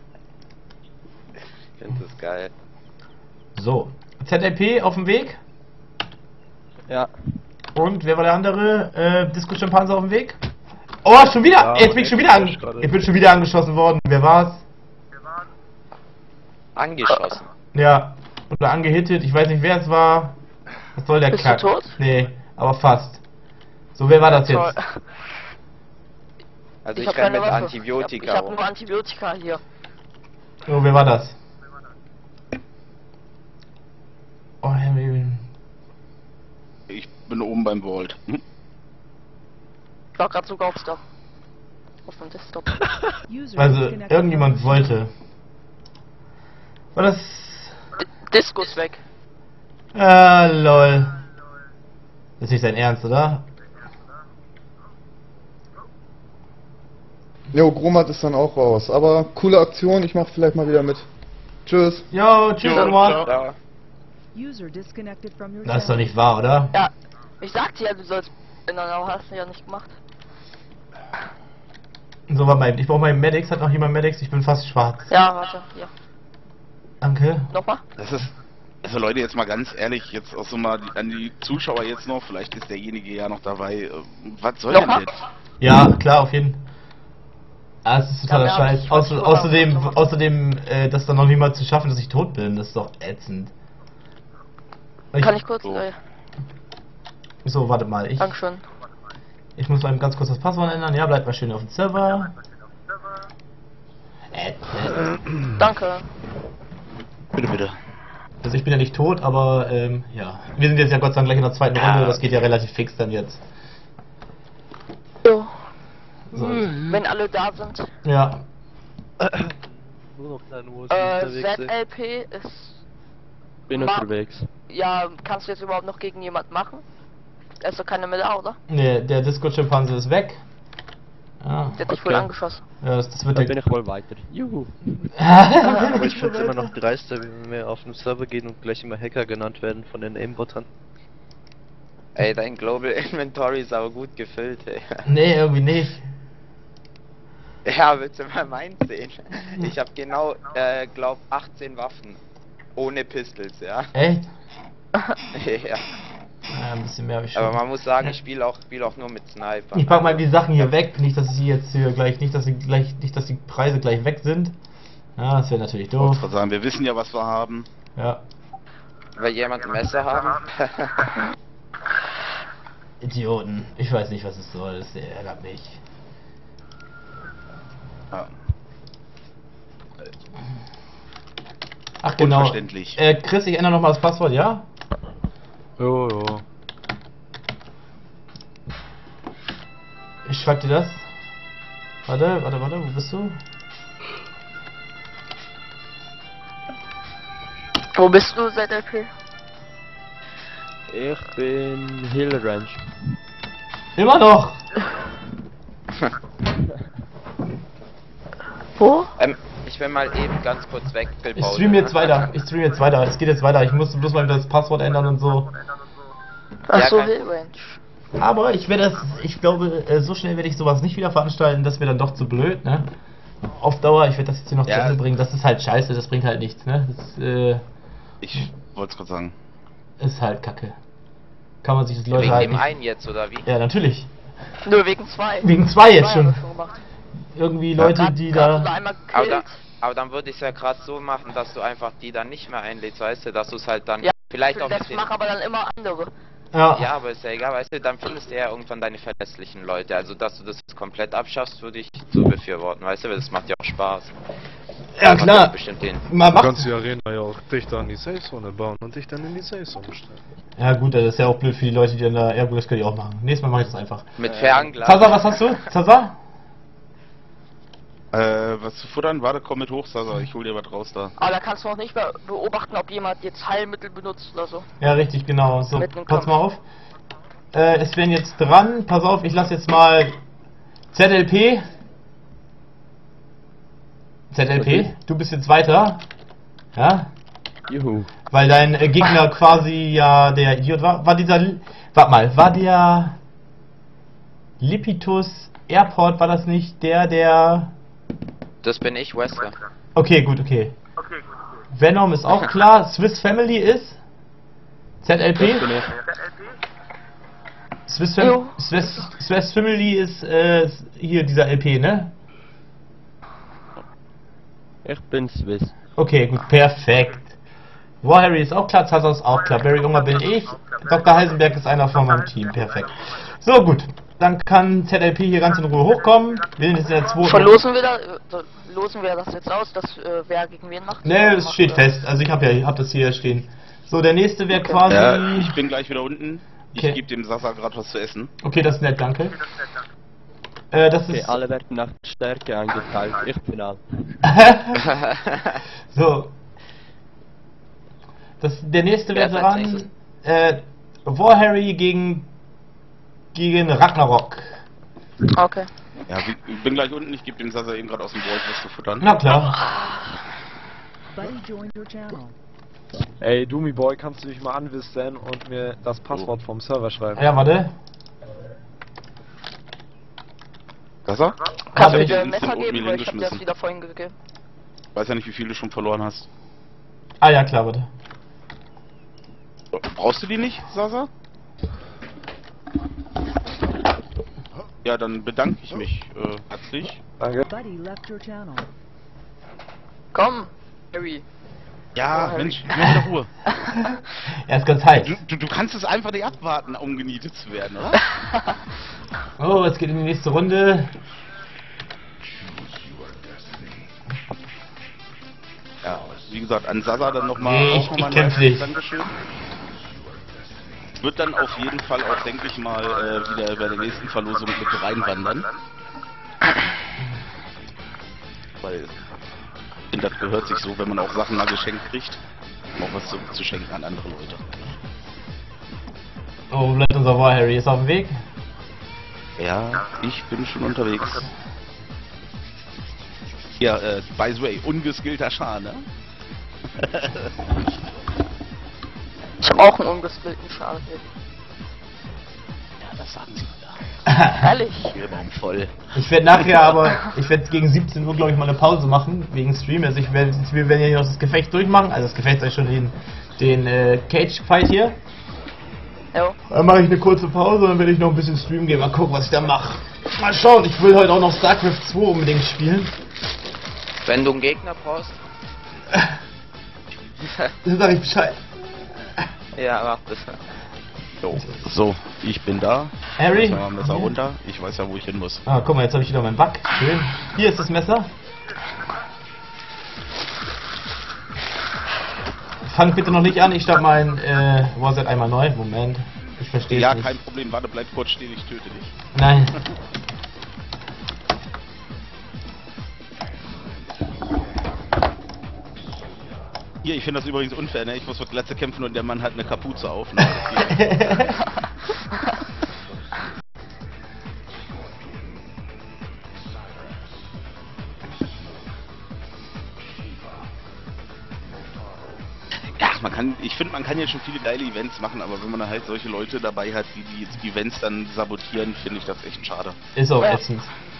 [SPEAKER 11] Ich find das geil.
[SPEAKER 4] So. Z L P auf dem Weg.
[SPEAKER 13] Ja.
[SPEAKER 4] Und wer war der andere? Äh, Disco-Schimpanse auf dem Weg? Oh, schon wieder!
[SPEAKER 13] Ja,
[SPEAKER 4] Jetzt bin ich schon wieder an
[SPEAKER 13] ich gerade.
[SPEAKER 4] Ich bin schon wieder angeschossen worden. Wer war's?
[SPEAKER 11] Angeschossen.
[SPEAKER 4] Ja. Oder angehittet. Ich weiß nicht, wer es war. Was soll der
[SPEAKER 5] Bist
[SPEAKER 4] Kack?
[SPEAKER 5] du tot?
[SPEAKER 4] Nee, aber fast. So, wer war das
[SPEAKER 5] Toll.
[SPEAKER 4] jetzt?
[SPEAKER 11] Also ich,
[SPEAKER 5] hab
[SPEAKER 11] renn
[SPEAKER 5] keine
[SPEAKER 11] mit
[SPEAKER 5] Waffe.
[SPEAKER 11] Antibiotika
[SPEAKER 5] Ich hab, ich hab
[SPEAKER 11] rum.
[SPEAKER 5] nur Antibiotika hier.
[SPEAKER 4] So, wer war das? Oh, Henry.
[SPEAKER 2] Ich bin oben beim Vault. Hm?
[SPEAKER 5] Ich war grad sogar aufs Dach. auf dem Desktop.
[SPEAKER 4] Also, irgendjemand wollte. War das...
[SPEAKER 5] D Disco ist weg.
[SPEAKER 4] Ah, lol. Das ist nicht sein Ernst, oder?
[SPEAKER 6] Jo, Gromat ist dann auch raus. Aber coole Aktion, ich mach vielleicht mal wieder mit. Tschüss.
[SPEAKER 4] Jo, tschüss, Gromat.
[SPEAKER 11] Ja.
[SPEAKER 4] Das ist doch nicht wahr, oder?
[SPEAKER 5] Ja, ich sagte ja, du sollst ändern, aber hast du ja nicht gemacht.
[SPEAKER 4] So, warte mal, ich brauche meinen Medics. Hat noch jemand Medics? Ich bin fast schwarz.
[SPEAKER 5] Ja, warte, hier.
[SPEAKER 4] Danke.
[SPEAKER 5] Nochmal?
[SPEAKER 2] Das ist. Also Leute, jetzt mal ganz ehrlich, jetzt auch so mal die, an die Zuschauer jetzt noch, vielleicht ist derjenige ja noch dabei. Äh, was soll denn jetzt?
[SPEAKER 4] Ja, klar, auf jeden Fall. Ah, es ist totaler
[SPEAKER 5] Ja,
[SPEAKER 4] Scheiß. Außer, außerdem, außerdem, äh, das dann noch niemals zu schaffen, dass ich tot bin. Das ist doch ätzend.
[SPEAKER 5] Kann ich kurz?
[SPEAKER 2] So.
[SPEAKER 5] Äh,
[SPEAKER 4] so, warte mal. Ich,
[SPEAKER 5] Dankeschön.
[SPEAKER 4] ich muss mal ganz kurz das Passwort ändern. Ja, bleibt mal schön auf dem Server. Ätzend.
[SPEAKER 5] Danke.
[SPEAKER 2] Bitte, bitte.
[SPEAKER 4] Also ich bin ja nicht tot, aber ähm, ja. Wir sind jetzt ja Gott sei Dank gleich in der zweiten
[SPEAKER 2] Ja.
[SPEAKER 4] Runde. Das geht ja relativ fix dann jetzt.
[SPEAKER 5] Jo.
[SPEAKER 4] So.
[SPEAKER 5] Wenn alle da sind.
[SPEAKER 4] Ja.
[SPEAKER 7] Nur noch da nur
[SPEAKER 5] Äh,
[SPEAKER 7] unterwegs sind.
[SPEAKER 5] Z L P ist...
[SPEAKER 10] Bin
[SPEAKER 5] Ma-
[SPEAKER 10] unterwegs.
[SPEAKER 5] Ja, kannst du jetzt überhaupt noch gegen jemand machen? Er ist doch keine mehr da, oder?
[SPEAKER 4] Nee, der Disco-Schimpanse ist weg. Ja.
[SPEAKER 5] Der hat dich wohl
[SPEAKER 10] Okay.
[SPEAKER 5] angeschossen.
[SPEAKER 4] Ja, das, das wird
[SPEAKER 10] Dann
[SPEAKER 4] der...
[SPEAKER 10] bin ich wohl weiter. Juhu.
[SPEAKER 7] Aber ich finde es immer noch dreister, wenn wir auf einen Server gehen und gleich immer Hacker genannt werden von den Aimbotern.
[SPEAKER 11] Ey, dein Global Inventory ist aber gut gefüllt, ey.
[SPEAKER 4] Nee, irgendwie nicht.
[SPEAKER 11] Ja, willst du mal meins sehen? Ich hab genau, äh, glaub achtzehn Waffen. Ohne Pistols, ja.
[SPEAKER 4] Echt?
[SPEAKER 11] Ja.
[SPEAKER 4] Ja, ein bisschen mehr habe ich schon.
[SPEAKER 11] Aber man muss sagen, ich spiele auch, spiel auch nur mit Sniper.
[SPEAKER 4] Ich pack mal die Sachen hier weg, nicht dass sie jetzt hier gleich, nicht dass sie gleich, nicht dass die Preise gleich weg sind. Ja, das wäre natürlich
[SPEAKER 2] Ich
[SPEAKER 4] doof.
[SPEAKER 2] wollte sagen, wir wissen ja, was wir haben.
[SPEAKER 4] Ja.
[SPEAKER 11] Will jemand ein Messer haben?
[SPEAKER 4] Idioten. Ich weiß nicht, was es soll. Das ärgert mich.
[SPEAKER 2] Ja.
[SPEAKER 4] Ach genau.
[SPEAKER 2] Unverständlich.
[SPEAKER 4] Äh, Chris, ich ändere nochmal das Passwort, ja?
[SPEAKER 10] Jo, jo.
[SPEAKER 4] Ich schreib dir das. Warte, warte, warte, wo bist du?
[SPEAKER 5] Wo bist du, Z L P?
[SPEAKER 10] Ich bin Hill Ranch.
[SPEAKER 4] Immer noch!
[SPEAKER 5] Wo?
[SPEAKER 11] ähm, ich will mal eben ganz kurz weg.
[SPEAKER 4] Ich stream jetzt weiter. Ich stream jetzt weiter. Es geht jetzt weiter. Ich musste bloß mal wieder das Passwort ändern und so.
[SPEAKER 5] Achso,
[SPEAKER 11] kein-
[SPEAKER 5] Hill Ranch.
[SPEAKER 4] Aber ich werde das, ich glaube, äh, so schnell werde ich sowas nicht wieder veranstalten, das wäre dann doch zu blöd, ne? Auf Dauer, ich werde das jetzt hier noch
[SPEAKER 2] Ja.
[SPEAKER 4] zu Ende bringen, das ist halt scheiße, das bringt halt nichts, ne? Das äh,
[SPEAKER 2] Ich wollte es gerade sagen.
[SPEAKER 4] ist halt kacke. Kann man sich das Leute
[SPEAKER 11] Wegen
[SPEAKER 4] halt
[SPEAKER 11] dem
[SPEAKER 4] nicht...
[SPEAKER 11] einen jetzt, oder wie?
[SPEAKER 4] Ja, natürlich.
[SPEAKER 5] Nur wegen zwei.
[SPEAKER 4] Wegen zwei jetzt
[SPEAKER 5] Zwei haben wir
[SPEAKER 4] schon.
[SPEAKER 5] gemacht.
[SPEAKER 4] Irgendwie Leute,
[SPEAKER 5] Grad-
[SPEAKER 4] die
[SPEAKER 5] grad
[SPEAKER 4] da...
[SPEAKER 5] oder einmal
[SPEAKER 11] Aber, da,
[SPEAKER 5] gekillt.
[SPEAKER 11] aber dann würde ich es ja gerade so machen, dass du einfach die dann nicht mehr einlädst, weißt du? Dass du es halt dann
[SPEAKER 5] Ja,
[SPEAKER 11] vielleicht auch
[SPEAKER 5] das
[SPEAKER 11] mit den...
[SPEAKER 5] machen aber dann immer andere.
[SPEAKER 4] Ja,
[SPEAKER 11] Ja, aber ist ja egal, weißt du, dann findest du ja irgendwann deine verlässlichen Leute. Also, dass du das komplett abschaffst, würde ich so befürworten, weißt du, weil das macht ja auch Spaß.
[SPEAKER 4] ja
[SPEAKER 11] Macht
[SPEAKER 4] klar.
[SPEAKER 11] Bestimmt den.
[SPEAKER 4] Man
[SPEAKER 3] Du
[SPEAKER 4] macht...
[SPEAKER 3] kannst die Arena ja auch dichter an die Safe-Zone bauen und dich dann in die Safe-Zone stellen.
[SPEAKER 4] Ja gut, das ist ja auch blöd für die Leute, die dann da... Ja gut, das kann ich auch machen. Nächstes Mal mache ich das einfach.
[SPEAKER 11] Mit Fernglas.
[SPEAKER 4] Zaza, was hast du? Zaza?
[SPEAKER 2] Äh, was zu futtern? Warte, komm mit hoch, Sasa. Ich hol dir was raus da.
[SPEAKER 5] Aber da kannst du auch nicht mehr beobachten, ob jemand jetzt Heilmittel benutzt oder so.
[SPEAKER 4] Ja, richtig, genau. So,
[SPEAKER 5] Mitten im
[SPEAKER 4] pass
[SPEAKER 5] Kampf.
[SPEAKER 4] mal auf. Äh, es werden jetzt dran. Pass auf, ich lasse jetzt mal Z L P. Z L P,
[SPEAKER 10] Okay.
[SPEAKER 4] du bist jetzt weiter. Ja?
[SPEAKER 10] Juhu.
[SPEAKER 4] Weil dein äh, Gegner quasi ja der Idiot war. War dieser... Li- Warte mal, war der... Lipitus Airport, war das nicht der, der...
[SPEAKER 11] Das bin ich, Wesker.
[SPEAKER 4] Okay, gut, okay. Venom ist auch klar. Swiss Family ist... Z L P?
[SPEAKER 10] Das bin ich.
[SPEAKER 4] Swiss, Fam Swiss, Swiss Family ist äh, hier dieser L P, ne?
[SPEAKER 10] Ich bin Swiss.
[SPEAKER 4] Okay, gut, perfekt. War Harry ist auch klar, Zaza ist auch klar, Barry Unger bin ich, Doktor Heisenberg ist einer von meinem Team, perfekt. So, gut, dann kann Z L P hier ganz in Ruhe hochkommen. Wir sind jetzt in der zweiten...
[SPEAKER 5] Verlosen wir da, äh, losen wir das jetzt aus, dass äh, wer gegen wen macht?
[SPEAKER 4] Ne, es steht fest, also ich habe ja, ich hab das hier stehen. So, der nächste wäre quasi...
[SPEAKER 2] Ja, ich bin gleich wieder unten. Ich
[SPEAKER 4] Okay.
[SPEAKER 2] gebe dem Sasa gerade was zu essen.
[SPEAKER 4] Okay, das ist nett, danke. Äh, das
[SPEAKER 10] Okay,
[SPEAKER 4] ist...
[SPEAKER 10] alle werden nach Stärke eingeteilt. Ich bin alt.
[SPEAKER 4] So. Das, der nächste
[SPEAKER 11] Wer
[SPEAKER 4] wäre
[SPEAKER 11] ist als
[SPEAKER 4] dran.
[SPEAKER 11] nächstes?
[SPEAKER 4] Äh, War Harry gegen... gegen Ragnarok.
[SPEAKER 5] Okay.
[SPEAKER 2] Ja, ich bin gleich unten, ich gebe dem Sasa eben gerade aus dem Wald was zu futtern.
[SPEAKER 4] Na klar.
[SPEAKER 9] Buddy joined your channel.
[SPEAKER 8] Ey, Doomy Boy, kannst du dich mal anwisten und mir das Passwort vom Server schreiben?
[SPEAKER 4] Ja, warte.
[SPEAKER 2] Sasa?
[SPEAKER 5] Kannst du
[SPEAKER 4] ich
[SPEAKER 5] mir
[SPEAKER 2] Instant
[SPEAKER 5] Messer geben,
[SPEAKER 2] Oatmeal
[SPEAKER 5] weil ich hab dir das
[SPEAKER 2] hingeschmissen.
[SPEAKER 5] wieder vorhin gegeben.
[SPEAKER 2] Weiß ja nicht, wie viele du schon verloren hast.
[SPEAKER 4] Ah ja, klar, warte.
[SPEAKER 2] Brauchst du die nicht, Sasa? Ja, dann bedanke ich mich äh, herzlich.
[SPEAKER 8] Danke.
[SPEAKER 9] Buddy left your channel.
[SPEAKER 5] Komm, Harry.
[SPEAKER 2] Ja,
[SPEAKER 5] Oh,
[SPEAKER 2] Mensch, mach in Ruhe.
[SPEAKER 4] Er ist ganz heiß.
[SPEAKER 2] Du, du, du kannst es einfach nicht abwarten, um genietet zu werden, oder?
[SPEAKER 4] Oh, es geht in die nächste Runde.
[SPEAKER 2] Ja, wie gesagt, an Sasa dann nochmal
[SPEAKER 4] Nee,
[SPEAKER 2] auch
[SPEAKER 4] ich-
[SPEAKER 2] nochmal
[SPEAKER 4] ich kämpf nicht.
[SPEAKER 2] Dankeschön. Wird dann auf jeden Fall auch, denke ich mal, äh, wieder bei der nächsten Verlosung mit reinwandern. Weil ich finde, das gehört sich so, wenn man auch Sachen mal geschenkt kriegt, auch was zu, zu schenken an andere Leute.
[SPEAKER 4] Oh, wo bleibt unser War Harry? Ist er auf dem Weg?
[SPEAKER 2] Ja, ich bin schon unterwegs. Ja, äh, by the way, ungeskillter Schar, ne?
[SPEAKER 5] Ich hab auch einen ungeskillten Schal hier.
[SPEAKER 2] Ja, das sagen sie wieder.
[SPEAKER 5] Ehrlich?
[SPEAKER 2] Spielbaum voll.
[SPEAKER 4] Ich werde nachher aber, ich werde gegen siebzehn Uhr glaube ich mal eine Pause machen, wegen Stream. Also ich werde, wir werden ja hier noch das Gefecht durchmachen, also das Gefecht sei schon den, den äh, Cage-Fight hier.
[SPEAKER 5] Jo.
[SPEAKER 4] Dann mache ich eine kurze Pause und dann werde ich noch ein bisschen streamen gehen, mal gucken was ich da mache. Mal schauen, ich will heute auch noch StarCraft zwei unbedingt spielen.
[SPEAKER 11] Wenn du einen Gegner brauchst.
[SPEAKER 4] Dann sag ich Bescheid.
[SPEAKER 11] Ja, mach das.
[SPEAKER 2] So, so, ich bin da.
[SPEAKER 4] Harry?
[SPEAKER 2] Jetzt mal Messer runter. Ich weiß ja, wo ich hin muss.
[SPEAKER 4] Ah, guck mal, jetzt habe ich wieder mein Back. Schön. Hier ist das Messer. Fang bitte noch nicht an, ich starte mein äh, Warset einmal neu. Moment. Ich verstehe
[SPEAKER 2] Ja,
[SPEAKER 4] es nicht.
[SPEAKER 2] kein Problem. Warte, bleib kurz stehen, ich töte dich.
[SPEAKER 4] Nein.
[SPEAKER 2] Hier, ich finde das übrigens unfair, ne? Ich muss für Glatze kämpfen und der Mann hat eine Kapuze auf. Ne? Das geht nicht. Ja, man kann, ich finde, man kann ja schon viele geile Events machen, aber wenn man da halt solche Leute dabei hat, die die jetzt die Events dann sabotieren, finde ich das echt schade.
[SPEAKER 4] Ist auch
[SPEAKER 5] Ja.
[SPEAKER 4] ätzend.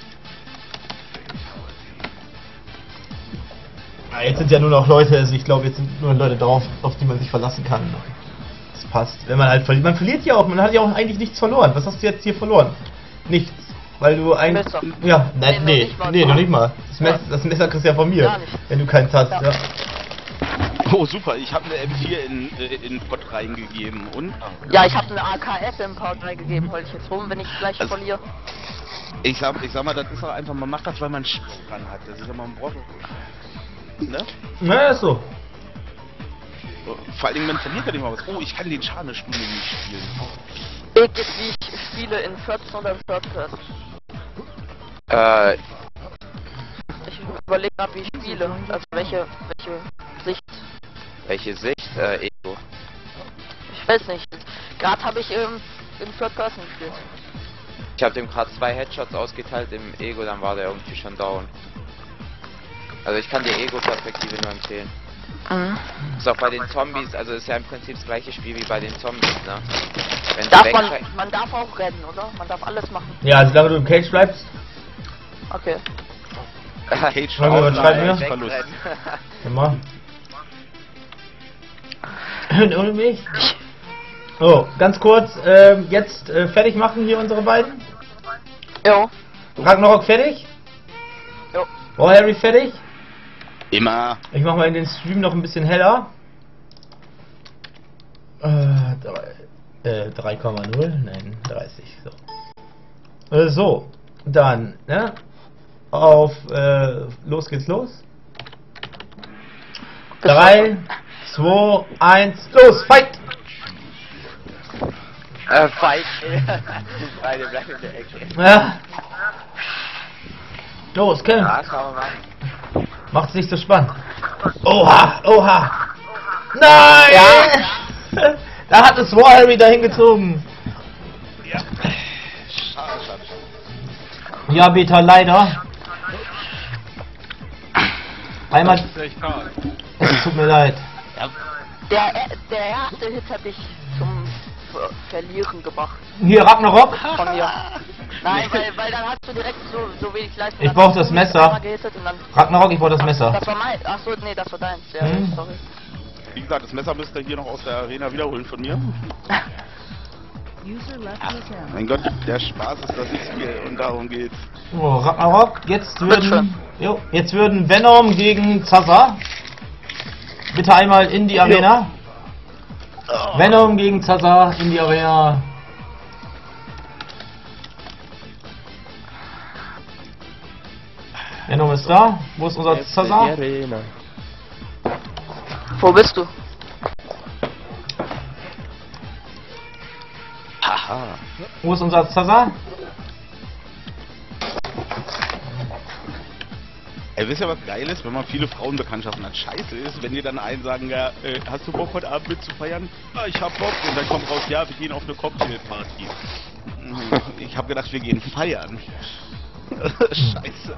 [SPEAKER 4] Ah, jetzt sind ja nur noch Leute, also ich glaube, jetzt sind nur Leute drauf, auf die man sich verlassen kann. Das passt. Wenn man halt verliert. Man verliert ja auch, man hat ja auch eigentlich nichts verloren. Was hast du jetzt hier verloren? Nichts. Weil du ein.
[SPEAKER 5] Messer.
[SPEAKER 4] Ja, nein,
[SPEAKER 5] Nee,
[SPEAKER 4] nee,
[SPEAKER 5] noch nicht mal.
[SPEAKER 4] nee, noch nicht mal. Das Messer, das Messer kriegst du ja von mir.
[SPEAKER 5] Gar nicht.
[SPEAKER 4] Wenn du keins hast, ja.
[SPEAKER 5] Ja.
[SPEAKER 2] Oh super, ich habe eine M vier in äh, in Pot reingegeben und
[SPEAKER 5] Ja, ich hab eine A K S im Part drei gegeben, heul ich jetzt rum, wenn ich gleich
[SPEAKER 2] Also-
[SPEAKER 5] verliere.
[SPEAKER 2] ich sag, ich sag mal, das ist auch einfach, man macht das, weil man Spaß dran hat. Das ist immer ein Brot. Ne?
[SPEAKER 4] Na, ist so.
[SPEAKER 2] Vor allen Dingen, man verliert ja nicht mal was. Oh, ich kann den Scharne-Spiele nicht spielen.
[SPEAKER 5] Ich ist wie ich spiele in Third oder in Third Person.
[SPEAKER 11] Äh,
[SPEAKER 5] Ich überlege gerade, wie ich spiele. Also welche, welche Sicht.
[SPEAKER 11] welche Sicht? Äh, Ego.
[SPEAKER 5] Ich weiß nicht. Gerade habe ich ähm, in Third Person gespielt.
[SPEAKER 11] Ich habe dem gerade zwei Headshots ausgeteilt im Ego, dann war der irgendwie schon down. Also ich kann die Ego-Perspektive nur empfehlen.
[SPEAKER 5] Mhm.
[SPEAKER 11] Ist auch bei den Zombies, also ist ja im Prinzip das gleiche Spiel wie bei den Zombies, ne? Wenn
[SPEAKER 5] Darf
[SPEAKER 11] du
[SPEAKER 5] man,
[SPEAKER 11] wegschei-
[SPEAKER 5] man darf auch rennen, oder? Man darf alles machen.
[SPEAKER 4] Ja, solange du im Cage bleibst.
[SPEAKER 5] Okay.
[SPEAKER 2] Cage
[SPEAKER 4] Schreib mir, was schreib mir.
[SPEAKER 2] Verlust.
[SPEAKER 4] Immer. Und ohne mich. Oh, ganz kurz, ähm, jetzt äh, fertig machen hier unsere beiden.
[SPEAKER 5] Jo.
[SPEAKER 4] Ragnarok fertig?
[SPEAKER 5] Jo.
[SPEAKER 4] Oh, Harry fertig?
[SPEAKER 2] Immer.
[SPEAKER 4] Ich mach mal in den Stream noch ein bisschen heller. Äh, drei, äh, drei Komma null? Nein, dreißig. So. Äh, so, dann, ne? Auf, äh, los geht's los. drei, zwei, eins, los, fight!
[SPEAKER 11] Äh, Fight. Beide bleiben in der Ecke.
[SPEAKER 4] Ja. Los, kämpf!
[SPEAKER 11] Ja, schauen wir mal.
[SPEAKER 4] Macht's nicht so spannend. Oha, oha! Nein! Ja. Da hat es War Harry dahin gezogen.
[SPEAKER 2] Ja. Schade, schade, schade.
[SPEAKER 4] Ja, Beta, leider. Einmal.
[SPEAKER 7] Das ist echt hart.
[SPEAKER 4] Es tut mir leid.
[SPEAKER 2] Ja.
[SPEAKER 5] Der, der erste Hit hat dich zum Ver Verlieren gebracht.
[SPEAKER 4] Hier, Ragnarok.
[SPEAKER 5] Von mir. Nein, weil, weil dann hast du direkt so, so wenig Leistung.
[SPEAKER 4] Ich
[SPEAKER 5] Dann
[SPEAKER 4] brauch
[SPEAKER 5] hast du
[SPEAKER 4] das
[SPEAKER 5] mich
[SPEAKER 4] Messer.
[SPEAKER 5] einmal gehittet und dann-
[SPEAKER 4] Ragnarok, ich brauch das Messer.
[SPEAKER 5] Das war mein. Achso, nee, das war deins. Ja,
[SPEAKER 4] Hm.
[SPEAKER 5] sorry.
[SPEAKER 2] Wie gesagt, das Messer müsst ihr hier noch aus der Arena wiederholen von mir.
[SPEAKER 9] User left your channel.
[SPEAKER 2] Mein Gott, der Spaß ist das Spiel und darum geht's.
[SPEAKER 4] So, Ragnarok, jetzt
[SPEAKER 5] Bitteschön.
[SPEAKER 4] würden. Jo, jetzt würden Venom gegen Zaza. Bitte einmal in die Arena. Venom gegen Zaza in die Arena. Venom ist da. Wo ist unser Zaza?
[SPEAKER 10] Arena.
[SPEAKER 5] Wo bist du?
[SPEAKER 2] Haha.
[SPEAKER 4] Wo ist unser Zaza?
[SPEAKER 2] Ey, wisst ihr, was geil ist, wenn man viele Frauenbekanntschaften hat? Scheiße ist, wenn die dann einen sagen, ja, äh, hast du Bock heute Abend mitzufeiern? Ja, ich hab Bock. Und dann kommt raus, ja, wir gehen auf eine Cocktailparty. Mhm. Ich hab gedacht, wir gehen feiern. Scheiße.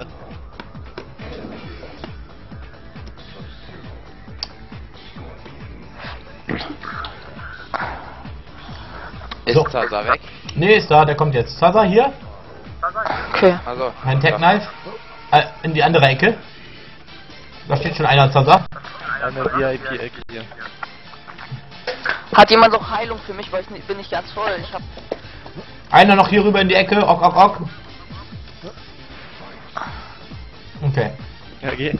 [SPEAKER 11] Ist
[SPEAKER 4] So.
[SPEAKER 11] Zaza weg?
[SPEAKER 4] Nee, ist da, der kommt jetzt. Zaza hier.
[SPEAKER 5] Okay.
[SPEAKER 11] Also.
[SPEAKER 4] Ein Tech Knife. Äh, in die andere Ecke. Da steht schon einer Zaza.
[SPEAKER 7] Eine V I P-Ecke hier.
[SPEAKER 5] Hat jemand noch Heilung für mich, weil ich nicht, bin nicht ganz voll. Ich hab.
[SPEAKER 4] Einer noch hier rüber in die Ecke. Ok, ok, ok. Okay.
[SPEAKER 7] Ja, geh.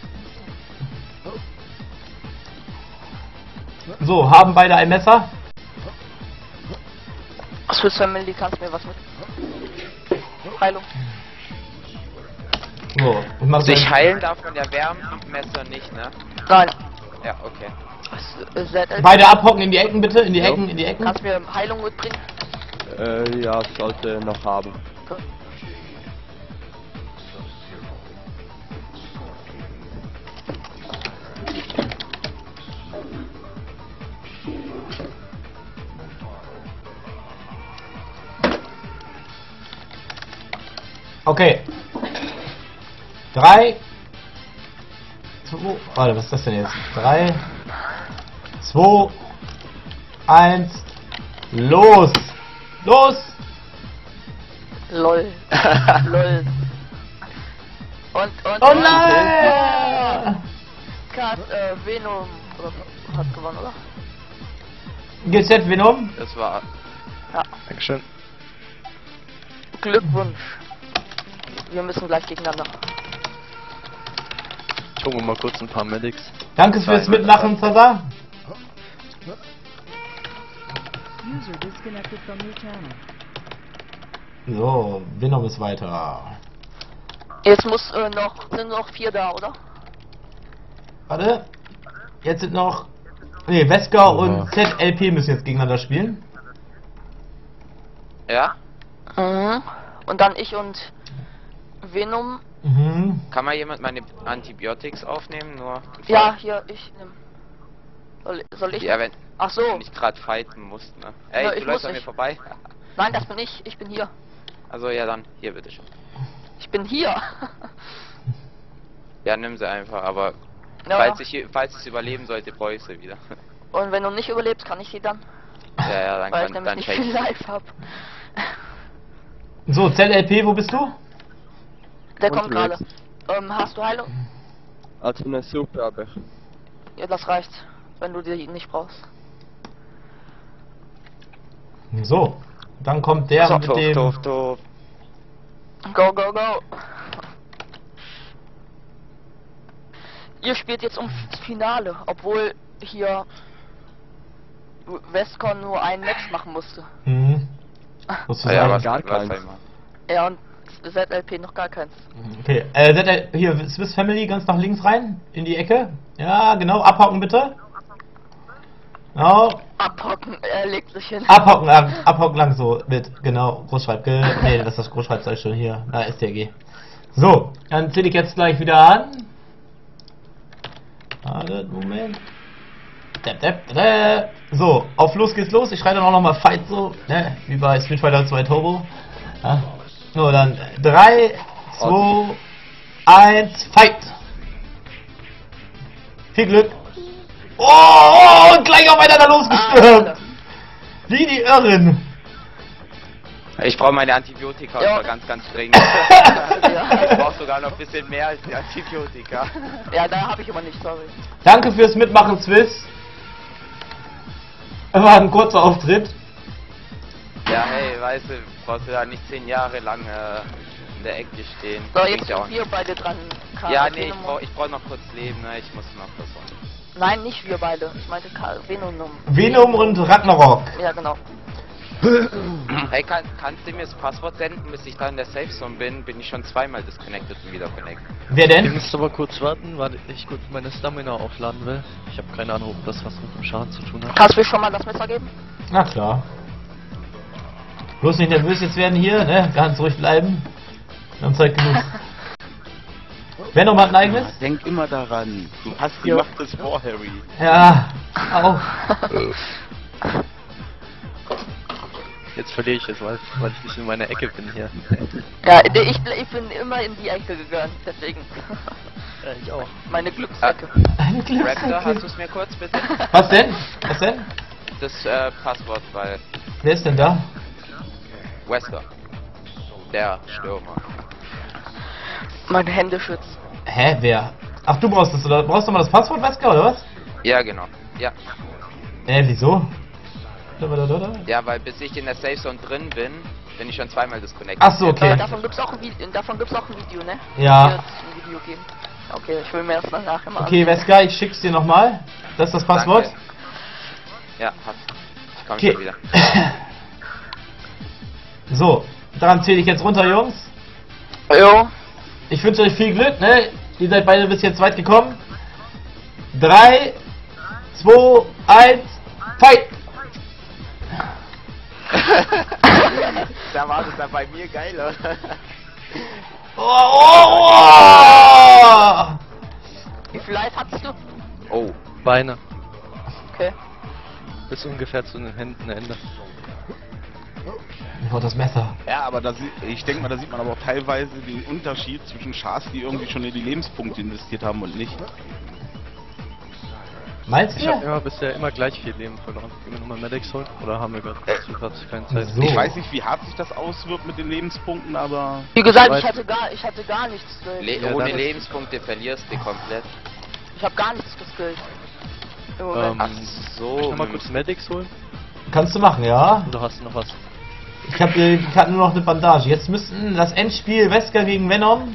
[SPEAKER 4] So, haben beide ein Messer.
[SPEAKER 5] Swiss Family, kannst mir was mit? Heilung.
[SPEAKER 4] So, ich mach
[SPEAKER 11] Sich
[SPEAKER 4] so-
[SPEAKER 11] heilen darf man ja Wärmemesser nicht, ne?
[SPEAKER 5] Nein.
[SPEAKER 11] Ja, okay.
[SPEAKER 5] S- Z L P.
[SPEAKER 4] Beide abhocken in die Ecken bitte, in die Ecken, in die Ecken.
[SPEAKER 5] Kannst mir Heilung mitbringen?
[SPEAKER 10] Äh, ja, sollte noch haben.
[SPEAKER 4] Okay. Drei. Zwei. Warte, was ist das denn jetzt? Drei. Zwei. Eins. Los! Los!
[SPEAKER 5] Lol. Lol. Und, und,
[SPEAKER 4] Oh
[SPEAKER 5] und-
[SPEAKER 4] nein!
[SPEAKER 5] Kat, äh, Venom oder, hat gewonnen, oder?
[SPEAKER 4] G Z Venom.
[SPEAKER 11] Das war.
[SPEAKER 5] Ja.
[SPEAKER 7] Dankeschön.
[SPEAKER 5] Glückwunsch. Wir müssen gleich gegeneinander.
[SPEAKER 7] Ich hole mir mal kurz ein paar Medics.
[SPEAKER 4] Danke fürs Mitmachen, Zaza.
[SPEAKER 9] User disconnected from your channel.
[SPEAKER 4] So, Venom ist weiter.
[SPEAKER 5] Jetzt muss äh, noch, sind noch vier da, oder?
[SPEAKER 4] Warte. Jetzt sind noch. Nee, Wesker und Z L P müssen jetzt gegeneinander spielen.
[SPEAKER 11] Ja?
[SPEAKER 5] Mhm. Und dann ich und Venom.
[SPEAKER 4] Mhm.
[SPEAKER 11] Kann mal jemand meine Antibiotics aufnehmen? Nur.
[SPEAKER 5] Ja, hier, ich nehm. Soll, soll ich?
[SPEAKER 11] Ja, wenn,
[SPEAKER 5] Ach so.
[SPEAKER 11] wenn ich gerade fighten muss, ne? Ey,
[SPEAKER 5] Ja,
[SPEAKER 11] du
[SPEAKER 5] ich
[SPEAKER 11] läufst
[SPEAKER 5] muss
[SPEAKER 11] an mir
[SPEAKER 5] nicht.
[SPEAKER 11] vorbei.
[SPEAKER 5] Nein, das bin ich. Ich bin hier.
[SPEAKER 11] Also ja, dann hier bitteschön.
[SPEAKER 5] Ich bin hier.
[SPEAKER 11] Ja, nimm sie einfach, aber
[SPEAKER 5] Ja.
[SPEAKER 11] falls ich falls ich überleben sollte, brauche ich sie wieder.
[SPEAKER 5] Und wenn du nicht überlebst, kann ich sie dann.
[SPEAKER 11] Ja, ja, dann
[SPEAKER 5] Weil ich
[SPEAKER 11] kann
[SPEAKER 5] nämlich
[SPEAKER 11] dann
[SPEAKER 5] nicht
[SPEAKER 11] check
[SPEAKER 5] viel
[SPEAKER 11] ich.
[SPEAKER 5] live hab.
[SPEAKER 4] So, Z L P, wo bist du?
[SPEAKER 5] Der kommt gerade.
[SPEAKER 10] Unterwegs.
[SPEAKER 5] Ähm, hast du Heilung?
[SPEAKER 10] Also eine Suppe habe ich.
[SPEAKER 5] Ja, das reicht. Wenn du die nicht brauchst.
[SPEAKER 4] So, dann kommt der
[SPEAKER 5] So,
[SPEAKER 4] mit
[SPEAKER 11] Doof,
[SPEAKER 4] dem.
[SPEAKER 11] doof, doof.
[SPEAKER 5] Go, go, go. Ihr spielt jetzt ums Finale, obwohl hier Westcon nur einen Match machen musste.
[SPEAKER 4] Mhm.
[SPEAKER 11] Ah,
[SPEAKER 4] Sozusagen.
[SPEAKER 11] ja, was,
[SPEAKER 10] gar
[SPEAKER 11] was
[SPEAKER 10] keins.
[SPEAKER 11] einmal.
[SPEAKER 5] Ja, und Z L P noch gar keins.
[SPEAKER 4] Okay, äh, Z L P, hier, Swiss Family ganz nach links rein, in die Ecke. Ja, genau, abhocken bitte. Genau,
[SPEAKER 5] Abhocken, er legt sich hin.
[SPEAKER 4] abhocken lang, abhocken lang so mit, genau, Großschreib, ge nee, das ist das Großschreibzeichen schon hier, da ist der G. So, dann zähle ich jetzt gleich wieder an. Warte, Moment. Däpp, däpp, däpp. So, auf los geht's los. Ich schreie dann auch nochmal Fight so, ne? Wie bei Street Fighter zwei Turbo. Ja. So, dann drei, zwei, eins, Fight! Viel Glück! Oh, und gleich aufeinander losgestürmt! Wie die Irren!
[SPEAKER 11] Ich brauche meine Antibiotika,
[SPEAKER 5] Ja.
[SPEAKER 11] aber ganz, ganz dringend. Ich brauche sogar noch ein bisschen mehr als die Antibiotika.
[SPEAKER 5] Ja, da habe ich immer nicht, sorry.
[SPEAKER 4] Danke fürs Mitmachen, Swiss. War ein kurzer Auftritt.
[SPEAKER 11] Ja, hey, weißt du, brauchst du da nicht zehn Jahre lang äh, in der Ecke stehen.
[SPEAKER 5] So,
[SPEAKER 11] Bringt
[SPEAKER 5] jetzt
[SPEAKER 11] ja auch
[SPEAKER 5] sind wir beide dran. Karl,
[SPEAKER 11] Ja, nee, ich
[SPEAKER 5] Venom.
[SPEAKER 11] brauche ich brauch noch kurz leben, ne? Ich muss noch versorgen.
[SPEAKER 5] Nein, nicht wir beide. Ich meinte Karl, Venom.
[SPEAKER 4] Venom und Ragnarok.
[SPEAKER 5] Ja, genau.
[SPEAKER 11] Hey, kann, kannst du mir das Passwort senden, bis ich da in der Safe Zone bin? Bin ich schon zweimal disconnected und wieder connected.
[SPEAKER 4] Wer
[SPEAKER 7] Ihr
[SPEAKER 4] denn?
[SPEAKER 7] müsst aber kurz warten, weil ich kurz meine Stamina aufladen will. Ich habe keine Ahnung, ob das was mit dem Schaden zu tun hat.
[SPEAKER 5] Kannst du mir schon mal das Messer geben?
[SPEAKER 4] Na klar. Bloß nicht nervös jetzt werden hier, ne? Ganz ruhig bleiben. Wir haben Zeit genug. Venom hat ein eigenes?
[SPEAKER 2] Denk immer daran. Du hast gemachtes vor, Harry.
[SPEAKER 4] Ja, auch.
[SPEAKER 7] Jetzt verliere ich es, weil, weil ich nicht in meiner Ecke bin hier.
[SPEAKER 5] Ja, ich, ich bin immer in die Ecke gegangen, deswegen.
[SPEAKER 7] Ja, ich auch.
[SPEAKER 5] Meine Glücksecke.
[SPEAKER 4] Eine
[SPEAKER 11] Raptor, hast du es mir kurz bitte?
[SPEAKER 4] Was denn? Was denn?
[SPEAKER 11] Das äh, Passwort, weil
[SPEAKER 4] Wer ist denn da?
[SPEAKER 11] Wesker, der Stürmer.
[SPEAKER 5] Meine Hände schützt.
[SPEAKER 4] Hä, wer? Ach, du brauchst das, oder? Brauchst du mal das Passwort, Wesker, oder was?
[SPEAKER 11] Ja, genau. Ja.
[SPEAKER 4] Äh, wieso?
[SPEAKER 11] Ja, weil bis ich in der Safe Zone drin bin, bin ich schon zweimal disconnected.
[SPEAKER 4] Ach so, okay.
[SPEAKER 5] Äh, davon gibt's auch ein Video, davon gibt's auch ein Video, ne?
[SPEAKER 4] Ja.
[SPEAKER 5] Wird ein Video geben. Okay, ich will mir das dann nachher mal
[SPEAKER 4] Okay, Wesker, ich schick's dir nochmal. Das ist das Passwort.
[SPEAKER 11] Danke. Ja, passt. Ich komm
[SPEAKER 4] Okay.
[SPEAKER 11] schon wieder.
[SPEAKER 4] So, daran zähle ich jetzt runter, Jungs.
[SPEAKER 5] Jo.
[SPEAKER 4] Ich wünsche euch viel Glück, ne? Ihr seid beide bis jetzt weit gekommen. drei, zwei, eins, Fight!
[SPEAKER 11] Da war das dann bei mir geil, oder?
[SPEAKER 4] Oh, oh, oh!
[SPEAKER 5] Wie viel Leid hattest du?
[SPEAKER 11] Oh.
[SPEAKER 7] Beine.
[SPEAKER 5] Okay.
[SPEAKER 7] Bis ungefähr zu den Händen Ende.
[SPEAKER 4] Ich wollte das Messer.
[SPEAKER 2] Ja, aber da sie, ich denke mal, da sieht man aber auch teilweise den Unterschied zwischen Chars, die irgendwie schon in die Lebenspunkte investiert haben und nicht.
[SPEAKER 4] Meinst
[SPEAKER 7] Ich
[SPEAKER 4] du?
[SPEAKER 7] habe immer bisher immer gleich viel Leben verloren. Gehen wir nochmal Medics holen? Oder haben wir gerade gerade keine Zeit?
[SPEAKER 4] So.
[SPEAKER 2] Ich weiß nicht, wie hart sich das auswirkt mit den Lebenspunkten, aber...
[SPEAKER 5] Wie gesagt,
[SPEAKER 7] Weiß-
[SPEAKER 5] ich hatte gar, ich hatte gar nichts geskillt.
[SPEAKER 11] Le
[SPEAKER 7] Ja,
[SPEAKER 11] ohne
[SPEAKER 7] dann-
[SPEAKER 11] Lebenspunkte verlierst du komplett.
[SPEAKER 5] Ich habe gar nichts geskillt. Im
[SPEAKER 7] Ähm,
[SPEAKER 5] Moment.
[SPEAKER 11] Ach
[SPEAKER 7] Soll ich
[SPEAKER 11] so.
[SPEAKER 7] nochmal kurz Medics holen?
[SPEAKER 4] Kannst du machen, ja?
[SPEAKER 7] Oder hast du noch was?
[SPEAKER 4] Ich hab, äh, ich hatte nur noch eine Bandage. Jetzt müssten das Endspiel Wesker gegen Venom.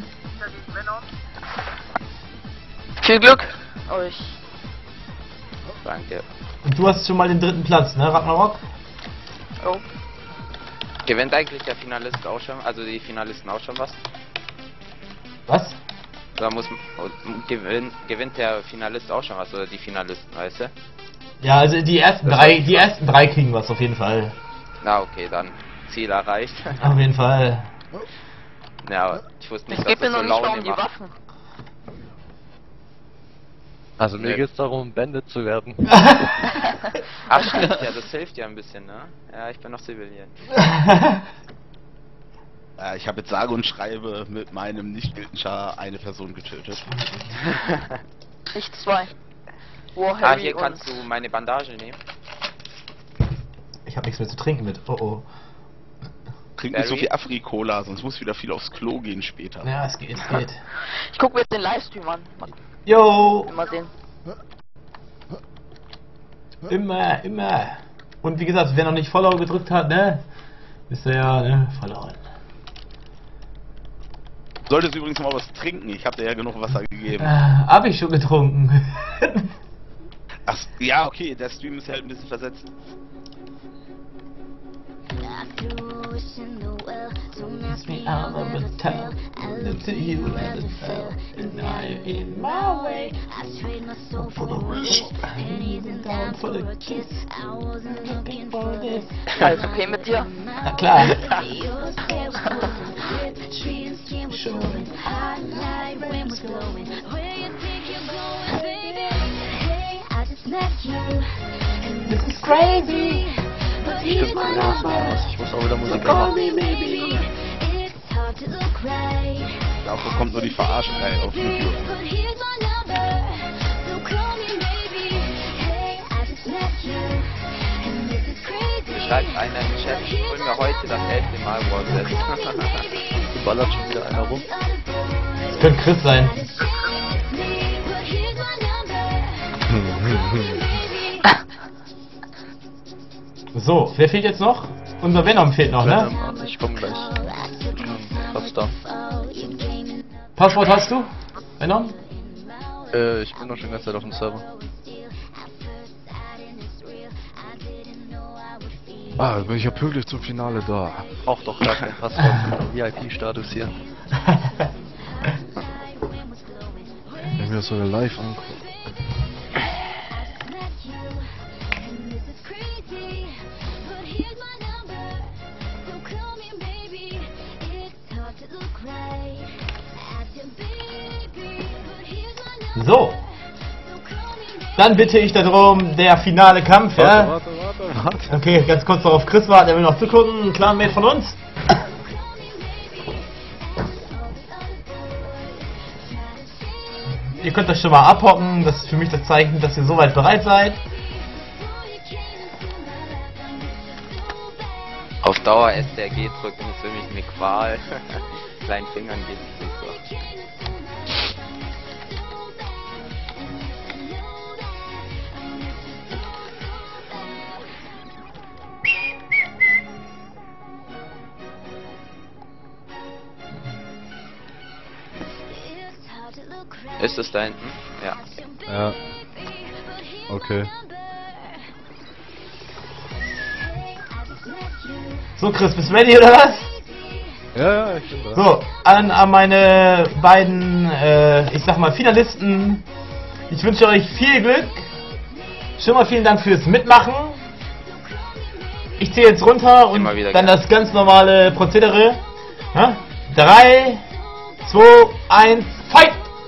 [SPEAKER 5] Viel Glück euch.
[SPEAKER 11] Danke.
[SPEAKER 4] Und du hast schon mal den dritten Platz, ne, Ragnarok?
[SPEAKER 5] Oh.
[SPEAKER 11] Gewinnt eigentlich der Finalist auch schon, also die Finalisten auch schon was?
[SPEAKER 4] Was?
[SPEAKER 11] Da muss gewinnt, gewinnt der Finalist auch schon was, oder die Finalisten, weißt du?
[SPEAKER 4] Ja, also die ersten
[SPEAKER 11] Das
[SPEAKER 4] drei,
[SPEAKER 11] war-
[SPEAKER 4] die ersten drei kriegen was auf jeden Fall.
[SPEAKER 11] Na okay, dann Ziel erreicht.
[SPEAKER 4] Auf jeden Fall.
[SPEAKER 11] Ja, aber ich wusste nicht,
[SPEAKER 5] Es
[SPEAKER 11] dass
[SPEAKER 5] geht mir
[SPEAKER 11] das
[SPEAKER 5] noch
[SPEAKER 11] so
[SPEAKER 5] nicht mal
[SPEAKER 11] Laune
[SPEAKER 5] um die
[SPEAKER 11] macht.
[SPEAKER 5] Waffen.
[SPEAKER 7] Also mir
[SPEAKER 11] Nee.
[SPEAKER 7] geht's darum, Bandit zu werden.
[SPEAKER 11] Ach stimmt, ja, das hilft ja ein bisschen, ne? Ja, ich bin noch Civilian.
[SPEAKER 2] Äh, ich habe jetzt sage und schreibe mit meinem nicht gültigen Char eine Person getötet.
[SPEAKER 5] Ich zwei. War
[SPEAKER 11] Ah,
[SPEAKER 5] Harry
[SPEAKER 11] hier
[SPEAKER 5] und
[SPEAKER 11] kannst du meine Bandage nehmen.
[SPEAKER 4] Ich hab nichts mehr zu trinken mit. Oh oh.
[SPEAKER 2] Trink nicht so
[SPEAKER 11] Barry?
[SPEAKER 2] viel Afri-Cola, sonst muss wieder viel aufs Klo gehen später.
[SPEAKER 4] Ja, es geht, es geht.
[SPEAKER 5] ich guck mir jetzt den Livestream an. Mal,
[SPEAKER 4] Yo!
[SPEAKER 5] mal sehen.
[SPEAKER 4] Immer, immer. Und wie gesagt, wer noch nicht Follow gedrückt hat, ne? Ist der ja, ne? Verloren.
[SPEAKER 2] Solltest übrigens mal was trinken, ich habe dir ja genug Wasser gegeben.
[SPEAKER 4] Äh, hab ich schon getrunken.
[SPEAKER 2] Ach, ja, okay, der Stream ist halt ein bisschen versetzt.
[SPEAKER 4] Me out of the town, look to you as it fell, and now you're in my way. I trade my soul for a risk. down for the kiss.
[SPEAKER 5] Alles okay mit dir?
[SPEAKER 4] Na klar.
[SPEAKER 9] This is crazy.
[SPEAKER 7] Stimmt, ja, ich muss auch wieder Musik machen.
[SPEAKER 2] Dafür kommt nur die Verarscherei auf YouTube.
[SPEAKER 11] Schreibt einer im Chat, ich hol mir heute das elfte Mal Warset.
[SPEAKER 7] Ballert schon wieder einer rum.
[SPEAKER 4] Das könnte Chris sein. So, wer fehlt jetzt noch? Unser Venom fehlt noch, ne?
[SPEAKER 7] Venom, ich komm gleich. Fast da.
[SPEAKER 4] Passwort hast du? Venom?
[SPEAKER 7] Äh, ich bin noch schon die ganze Zeit auf dem Server.
[SPEAKER 3] Ah, bin ich ja pünktlich zum Finale da.
[SPEAKER 7] Braucht doch gar kein Passwort für V I P-Status hier.
[SPEAKER 3] Wenn wir das sogar live angucken.
[SPEAKER 4] So. Dann bitte ich darum, der finale Kampf, ja?
[SPEAKER 3] Warte, warte, warte.
[SPEAKER 4] Okay, ganz kurz noch auf Chris warten, der will noch zugucken. Ein Clanmate von uns. Ihr könnt euch schon mal abhocken, das ist für mich das Zeichen, dass ihr soweit bereit seid.
[SPEAKER 11] Auf Dauer S R G drücken ist für mich eine Qual. Kleinen Fingern geht es nicht so. Ist es da hinten? Ja.
[SPEAKER 3] Ja. Okay.
[SPEAKER 4] So, Chris, bist du ready oder was?
[SPEAKER 3] Ja, ja, ich bin da.
[SPEAKER 4] So, an, an meine beiden, äh, ich sag mal, Finalisten. Ich wünsche euch viel Glück. Schon mal vielen Dank fürs Mitmachen. Ich zähle jetzt runter und dann
[SPEAKER 11] gern.
[SPEAKER 4] das ganz normale Prozedere. Ja? drei, zwei, eins, fight!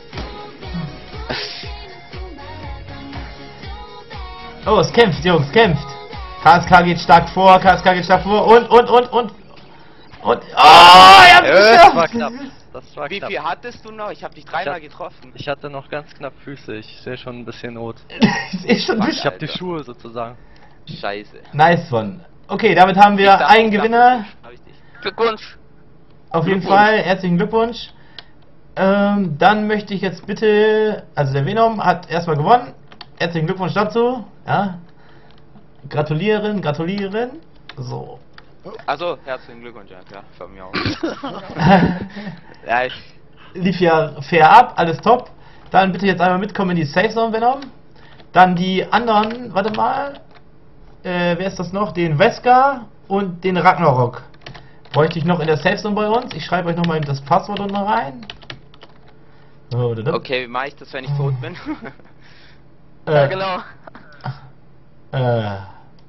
[SPEAKER 4] Oh, es kämpft, Jungs, kämpft. K S K geht stark vor, K S K geht stark vor und, und, und, und, und, oh, ihr habt es
[SPEAKER 7] Das
[SPEAKER 4] geschafft!
[SPEAKER 7] war knapp. Das war
[SPEAKER 11] Wie
[SPEAKER 7] knapp.
[SPEAKER 11] viel hattest du noch? Ich habe dich
[SPEAKER 7] Ich
[SPEAKER 11] dreimal
[SPEAKER 7] hab-
[SPEAKER 11] getroffen.
[SPEAKER 7] Ich hatte noch ganz knapp Füße, ich sehe schon ein bisschen Not.
[SPEAKER 4] Das ist schon
[SPEAKER 11] Fuck,
[SPEAKER 7] Ich habe die
[SPEAKER 11] Alter.
[SPEAKER 7] Schuhe sozusagen.
[SPEAKER 11] Scheiße.
[SPEAKER 4] Nice one. Okay, damit haben
[SPEAKER 11] Ich
[SPEAKER 4] wir
[SPEAKER 11] darf-
[SPEAKER 4] einen
[SPEAKER 11] ich darf-
[SPEAKER 4] Gewinner.
[SPEAKER 11] Hab ich dich.
[SPEAKER 5] Glückwunsch.
[SPEAKER 4] Auf jeden
[SPEAKER 11] Glückwunsch.
[SPEAKER 4] Fall, herzlichen Glückwunsch. Ähm, dann möchte ich jetzt bitte, also der Venom hat erstmal gewonnen. Herzlichen Glückwunsch dazu. Ja. Gratulieren, gratulieren. So.
[SPEAKER 11] Also, herzlichen Glückwunsch, ja klar, von mir auch. Ja, ich,
[SPEAKER 4] Lief ja fair ab, alles top. Dann bitte jetzt einmal mitkommen in die Safe Zone, Venom. Dann die anderen, warte mal. Äh, wer ist das noch? Den Wesker und den Ragnarok. Bräuchte ich noch in der Safe Zone bei uns. Ich schreibe euch nochmal das Passwort unten rein. So, da, da.
[SPEAKER 11] okay, wie mache ich das, wenn ich tot bin?
[SPEAKER 4] Äh,
[SPEAKER 5] Ja, genau.
[SPEAKER 4] Äh.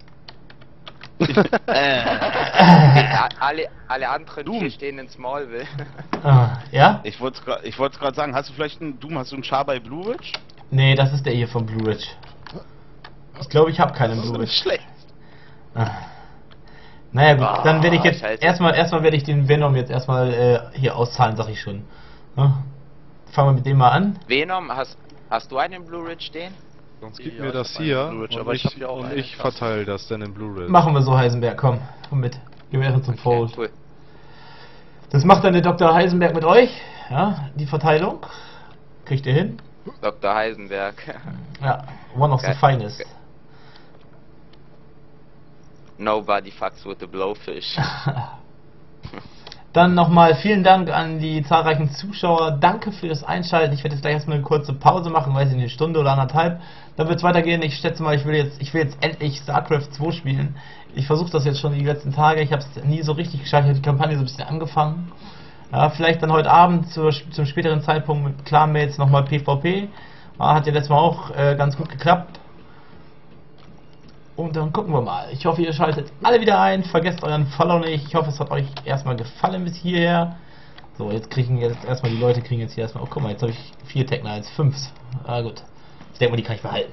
[SPEAKER 11] Äh, a- alle, alle anderen
[SPEAKER 2] Doom.
[SPEAKER 11] vier stehen in Smallville.
[SPEAKER 4] Ah, ja?
[SPEAKER 2] Ich wollte ich wollte gerade sagen, hast du vielleicht einen Doom, hast du einen Char bei Blue Ridge?
[SPEAKER 4] Nee, das ist der hier von Blue Ridge. Ich glaube, ich habe keinen
[SPEAKER 2] Das ist
[SPEAKER 4] Blue
[SPEAKER 2] nicht
[SPEAKER 4] Ridge.
[SPEAKER 2] schlecht.
[SPEAKER 4] Ah. Naja gut,
[SPEAKER 11] Ah,
[SPEAKER 4] dann werde ich jetzt
[SPEAKER 11] scheiße.
[SPEAKER 4] erstmal erstmal werde ich den Venom jetzt erstmal äh, hier auszahlen, sag ich schon. Ja? Fangen wir mit dem mal an.
[SPEAKER 11] Venom, hast, hast du einen Blue Ridge stehen?
[SPEAKER 3] Sonst gib
[SPEAKER 7] Ja,
[SPEAKER 3] mir
[SPEAKER 7] ich
[SPEAKER 3] das
[SPEAKER 7] hab einen
[SPEAKER 3] hier
[SPEAKER 7] Blue Ridge,
[SPEAKER 3] und
[SPEAKER 7] aber ich
[SPEAKER 3] ich,
[SPEAKER 7] hab ja auch
[SPEAKER 3] und
[SPEAKER 7] einen
[SPEAKER 3] ich
[SPEAKER 7] Kasten.
[SPEAKER 3] verteile das dann in Blu-ray.
[SPEAKER 4] Machen wir so, Heisenberg, komm, komm mit. Geh mir zum Fold.
[SPEAKER 11] Cool.
[SPEAKER 4] Das macht dann der Doktor Heisenberg mit euch, ja, die Verteilung. Kriegt ihr hin?
[SPEAKER 11] Doktor Heisenberg.
[SPEAKER 4] Ja, one of the
[SPEAKER 11] Geil.
[SPEAKER 4] finest.
[SPEAKER 11] Nobody fucks with the blowfish.
[SPEAKER 4] Dann nochmal vielen Dank an die zahlreichen Zuschauer. Danke für das Einschalten. Ich werde jetzt gleich erstmal eine kurze Pause machen, weiß ich nicht, eine Stunde oder anderthalb. Dann wird es weitergehen. Ich schätze mal, ich will jetzt, ich will jetzt endlich StarCraft zwei spielen. Ich versuche das jetzt schon die letzten Tage. Ich habe es nie so richtig geschafft. Ich habe die Kampagne so ein bisschen angefangen. Ja, vielleicht dann heute Abend zur, zum späteren Zeitpunkt mit Clanmates nochmal PvP. Ja, hat ja letztes Mal auch äh, ganz gut geklappt. Und dann gucken wir mal. Ich hoffe, ihr schaltet alle wieder ein. Vergesst euren Follow nicht. Ich hoffe, es hat euch erstmal gefallen bis hierher. So, jetzt kriegen jetzt erstmal die Leute kriegen jetzt hier erstmal. Oh, guck mal, jetzt habe ich vier Techner als fünf. Ah, gut. Ich denke mal, die kann ich behalten.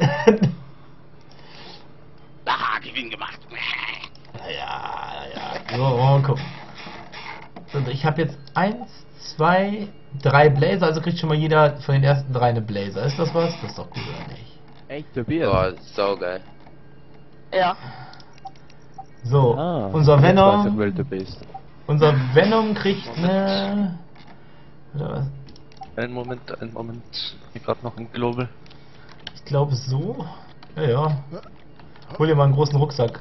[SPEAKER 2] Ah, Gewinn gemacht.
[SPEAKER 4] Ja, ja. So, mal gucken. Also ich habe jetzt eins, zwei, drei Blazer. Also kriegt schon mal jeder von den ersten drei eine Blazer. Ist das was? Das ist doch gut, oder nicht?
[SPEAKER 13] Echt, der Bier.
[SPEAKER 11] Boah, saugeil.
[SPEAKER 5] Ja.
[SPEAKER 4] So,
[SPEAKER 10] Ah,
[SPEAKER 4] unser
[SPEAKER 10] jetzt weiß
[SPEAKER 4] Venom.
[SPEAKER 10] ich, wer du bist.
[SPEAKER 4] Unser Venom kriegt eine. Oder was?
[SPEAKER 7] Einen Moment, einen Moment. Hier gerade noch ein Global.
[SPEAKER 4] Ich glaube so. Ja, ja. Hol dir mal einen großen Rucksack.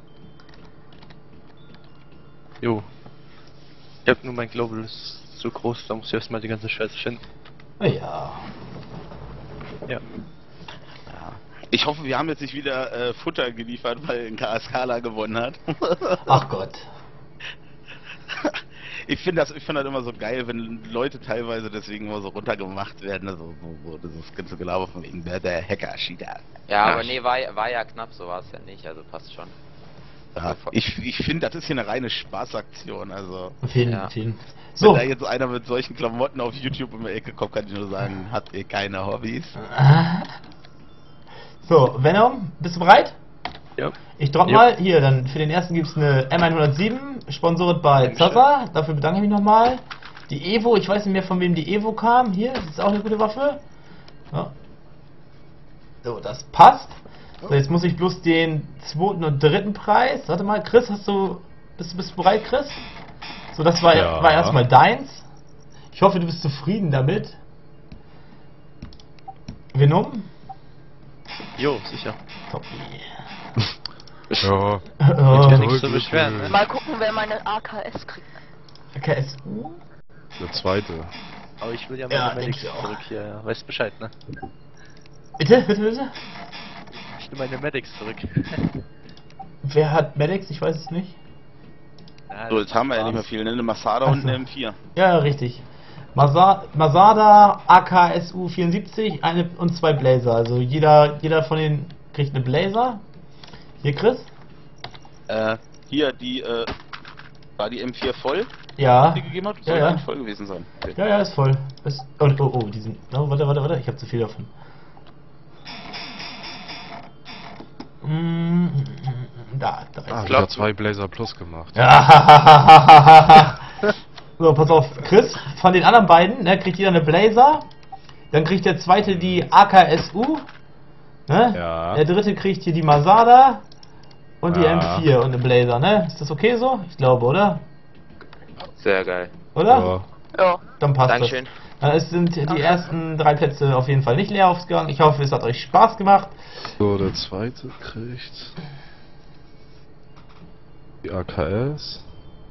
[SPEAKER 7] Jo. Ich hab nur mein Global ist zu groß, da muss ich erstmal die ganze Scheiße finden.
[SPEAKER 4] Ah ja.
[SPEAKER 7] Ja.
[SPEAKER 2] Ich hoffe, wir haben jetzt nicht wieder äh, Futter geliefert, weil ein Kaskala gewonnen hat.
[SPEAKER 4] Ach Gott.
[SPEAKER 2] Ich finde das, ich find das immer so geil, wenn Leute teilweise deswegen immer so runtergemacht werden. Also, so, so, dieses ganze Gelaber von wegen der, der Hacker, Cheater.
[SPEAKER 11] Ja, aber
[SPEAKER 2] Ach,
[SPEAKER 11] nee, war, war ja knapp, so war es ja nicht, also passt schon.
[SPEAKER 2] ja, ich ich finde, das ist hier eine reine Spaßaktion. Also,
[SPEAKER 4] Auf jeden
[SPEAKER 11] Ja.
[SPEAKER 4] Fall.
[SPEAKER 2] wenn
[SPEAKER 4] So.
[SPEAKER 2] da jetzt einer mit solchen Klamotten auf YouTube um die Ecke kommt, kann ich nur sagen, hat ihr keine Hobbys.
[SPEAKER 4] So, Venom, bist du bereit?
[SPEAKER 7] Ja.
[SPEAKER 4] Ich drop
[SPEAKER 7] Ja.
[SPEAKER 4] mal, hier, dann für den ersten gibt es eine M hundertsieben, sponsoriert bei Zaza, dafür bedanke ich mich nochmal. Die Evo, ich weiß nicht mehr von wem die Evo kam, hier, das ist auch eine gute Waffe. Ja. So, das passt. So, jetzt muss ich bloß den zweiten und dritten Preis, warte mal, Chris, hast du, bist, bist du bereit, Chris? So, das war,
[SPEAKER 3] Ja.
[SPEAKER 4] war erstmal deins. Ich hoffe, du bist zufrieden damit. Venom?
[SPEAKER 7] Jo, sicher.
[SPEAKER 4] Top.
[SPEAKER 3] Ja.
[SPEAKER 4] Oh.
[SPEAKER 7] Ja, nichts zu beschweren, ne?
[SPEAKER 5] Mal gucken, wer meine A K S kriegt.
[SPEAKER 4] K S U?
[SPEAKER 3] Der zweite.
[SPEAKER 7] Aber ich will ja meine
[SPEAKER 4] Ja,
[SPEAKER 7] Medics
[SPEAKER 4] denk ich auch.
[SPEAKER 7] zurück hier, ja. Weißt Bescheid, ne?
[SPEAKER 4] Bitte, bitte, bitte?
[SPEAKER 7] Ich will meine Medics zurück.
[SPEAKER 4] Wer hat Medics? Ich weiß es nicht.
[SPEAKER 7] Ja,
[SPEAKER 2] So, jetzt haben wir ja nicht mehr viel, ne? Eine Masada
[SPEAKER 4] Ach
[SPEAKER 2] und
[SPEAKER 4] so.
[SPEAKER 2] eine M vier.
[SPEAKER 4] Ja, richtig. Masa Masada A K S U vierundsiebzig, eine und zwei Blazer. Also jeder, jeder von denen kriegt eine Blazer. Hier, Chris?
[SPEAKER 2] Äh, hier, die, äh, war die M vier voll?
[SPEAKER 4] Ja.
[SPEAKER 2] Die gegeben hat?
[SPEAKER 4] Ja,
[SPEAKER 2] Soll
[SPEAKER 4] ja.
[SPEAKER 2] nicht voll gewesen sein. Okay.
[SPEAKER 4] Ja, ja, ist voll. Ist, oh, oh, oh, die sind. Oh, warte, warte, warte, ich habe zu viel davon. Mm, Da, da ist
[SPEAKER 3] Ah,
[SPEAKER 2] Ich
[SPEAKER 3] wieder
[SPEAKER 2] glaub-
[SPEAKER 3] zwei Blazer Plus gemacht.
[SPEAKER 4] Ja. So, pass auf, Chris, von den anderen beiden, ne, kriegt jeder eine Blazer. Dann kriegt der zweite die A K S U. Ne?
[SPEAKER 3] Ja.
[SPEAKER 4] Der dritte kriegt hier die Masada. Und die
[SPEAKER 3] Ja.
[SPEAKER 4] M vier und eine Blazer, ne? Ist das okay so? Ich glaube, oder?
[SPEAKER 11] Sehr geil.
[SPEAKER 4] Oder?
[SPEAKER 3] Ja.
[SPEAKER 5] Ja.
[SPEAKER 4] Dann passt
[SPEAKER 11] Dankeschön.
[SPEAKER 4] das. Dann es sind die ersten drei Plätze auf jeden Fall nicht leer ausgegangen. Ich hoffe, es hat euch Spaß gemacht.
[SPEAKER 3] So, der zweite kriegt die A K S.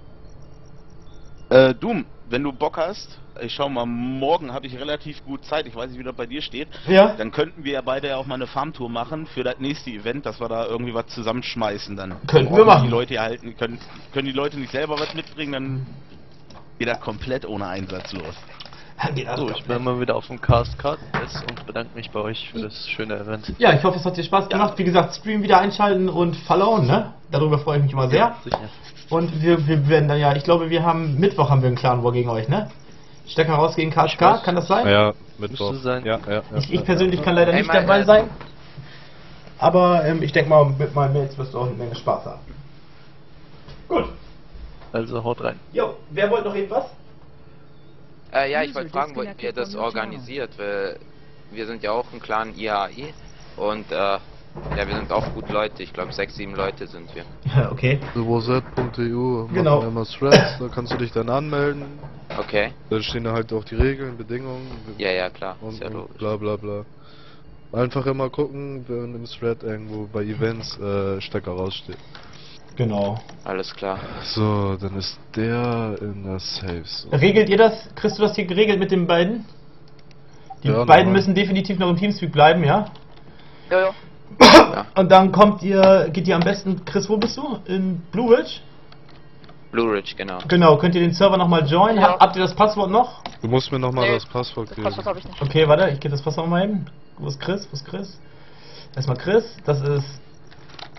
[SPEAKER 2] Äh, Doom, wenn du Bock hast, ich schau mal, morgen habe ich relativ gut Zeit, ich weiß nicht, wie das bei dir steht.
[SPEAKER 4] Ja.
[SPEAKER 2] Dann könnten wir ja beide ja auch mal eine Farmtour machen für das nächste Event, dass wir da irgendwie was zusammenschmeißen dann.
[SPEAKER 4] Könnten
[SPEAKER 2] Brauchen
[SPEAKER 4] wir machen.
[SPEAKER 2] Die Leute ja halten, können, können die Leute nicht selber was mitbringen, dann geht das komplett ohne Einsatz los.
[SPEAKER 7] So, ich bin mal wieder auf dem Cast Card und bedanke mich bei euch für das schöne Event.
[SPEAKER 4] Ja, ich hoffe, es hat dir Spaß gemacht. Wie gesagt, Stream wieder einschalten und followen, ne? Darüber freue ich mich immer sehr.
[SPEAKER 7] Sicher.
[SPEAKER 4] Und wir, wir werden dann ja, ich glaube, wir haben Mittwoch haben wir einen Clan War gegen euch, ne? Stecker raus gegen K S K, kann das sein?
[SPEAKER 3] Ah, ja, Mittwoch.
[SPEAKER 7] Müsste sein.
[SPEAKER 3] Ja, ja, ja,
[SPEAKER 4] Ich, ich
[SPEAKER 3] ja.
[SPEAKER 4] persönlich kann leider
[SPEAKER 11] Ey,
[SPEAKER 4] nicht
[SPEAKER 11] mein-
[SPEAKER 4] dabei sein. Aber ähm, ich denke mal, mit meinen Mails wirst du auch eine Menge Spaß haben. Gut.
[SPEAKER 7] Also haut rein.
[SPEAKER 4] Jo, wer wollte noch irgendwas?
[SPEAKER 11] Äh, ja, ich wollte fragen, wo ihr das organisiert, weil wir sind ja auch ein Clan I A I und äh, ja, wir sind auch gut Leute, ich glaube sechs, sieben Leute sind wir.
[SPEAKER 4] Ja, okay.
[SPEAKER 3] wozet punkt e u
[SPEAKER 4] Genau.
[SPEAKER 3] machen wir immer Threads, da kannst du dich dann anmelden.
[SPEAKER 11] Okay,
[SPEAKER 3] Da stehen da halt auch die Regeln, Bedingungen
[SPEAKER 11] ja, ja, klar,
[SPEAKER 3] und,
[SPEAKER 11] ist ja
[SPEAKER 3] und
[SPEAKER 11] logisch.
[SPEAKER 3] bla bla bla. Einfach immer gucken, wenn im Thread irgendwo bei Events äh, Stecker raussteht.
[SPEAKER 4] Genau.
[SPEAKER 11] Alles klar.
[SPEAKER 3] So, dann ist der in der Safe Zone.
[SPEAKER 4] Regelt ihr das? Kriegst du das hier geregelt mit den beiden? Die
[SPEAKER 3] Ja,
[SPEAKER 4] beiden
[SPEAKER 3] normal.
[SPEAKER 4] müssen definitiv noch im Teamspeak bleiben, ja?
[SPEAKER 5] Ja, ja.
[SPEAKER 4] Und dann kommt ihr, geht ihr am besten, Chris, wo bist du? In Blue Ridge?
[SPEAKER 11] Blue Ridge, genau.
[SPEAKER 4] Genau, könnt ihr den Server nochmal joinen?
[SPEAKER 5] Ja.
[SPEAKER 4] Hab, habt ihr das Passwort noch?
[SPEAKER 3] Du musst mir nochmal
[SPEAKER 5] Nee,
[SPEAKER 3] das Passwort
[SPEAKER 5] Das
[SPEAKER 3] geben.
[SPEAKER 5] Passwort habe ich nicht.
[SPEAKER 4] Okay, warte, ich gebe das Passwort mal hin. Wo ist Chris? Wo ist Chris? Erstmal Chris, das ist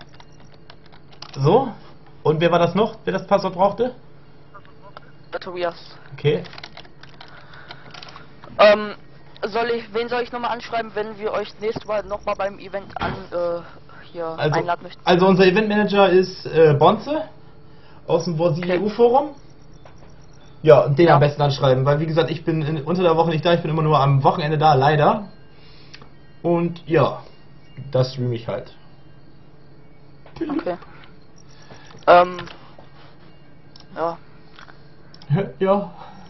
[SPEAKER 4] So. Und wer war das noch, wer das Passwort brauchte?
[SPEAKER 5] Der Tobias.
[SPEAKER 4] Okay.
[SPEAKER 5] Ähm, soll ich, wen soll ich nochmal anschreiben, wenn wir euch nächstes Mal nochmal beim Event an, äh, hier
[SPEAKER 4] Also,
[SPEAKER 5] einladen möchten?
[SPEAKER 4] also unser Eventmanager ist äh, Bonze aus dem Borsi E U-Forum. Ja, den
[SPEAKER 5] Ja.
[SPEAKER 4] am besten anschreiben, weil wie gesagt, ich bin in, unter der Woche nicht da, ich bin immer nur am Wochenende da, leider. Und ja, das streame ich halt.
[SPEAKER 5] Okay. Ähm, ja.
[SPEAKER 4] Ja.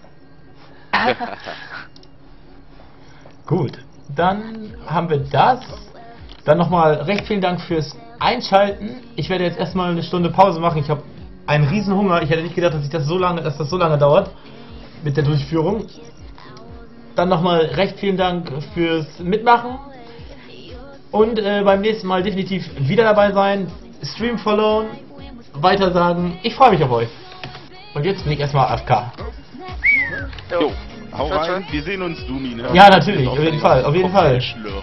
[SPEAKER 4] Gut, dann haben wir das. Dann nochmal recht vielen Dank fürs Einschalten. Ich werde jetzt erstmal eine Stunde Pause machen. Ich habe einen riesen Hunger. Ich hätte nicht gedacht, dass ich das so lange, dass das so lange dauert mit der Durchführung. Dann nochmal recht vielen Dank fürs Mitmachen. Und äh, beim nächsten Mal definitiv wieder dabei sein. Stream followen, weiter sagen. Ich freue mich auf euch. Und jetzt bin ich erstmal A F K.
[SPEAKER 2] Jo, hau rein. Wir sehen uns, Dumi, ne?
[SPEAKER 4] Ja, natürlich, auf jeden Fall, auf jeden Fall.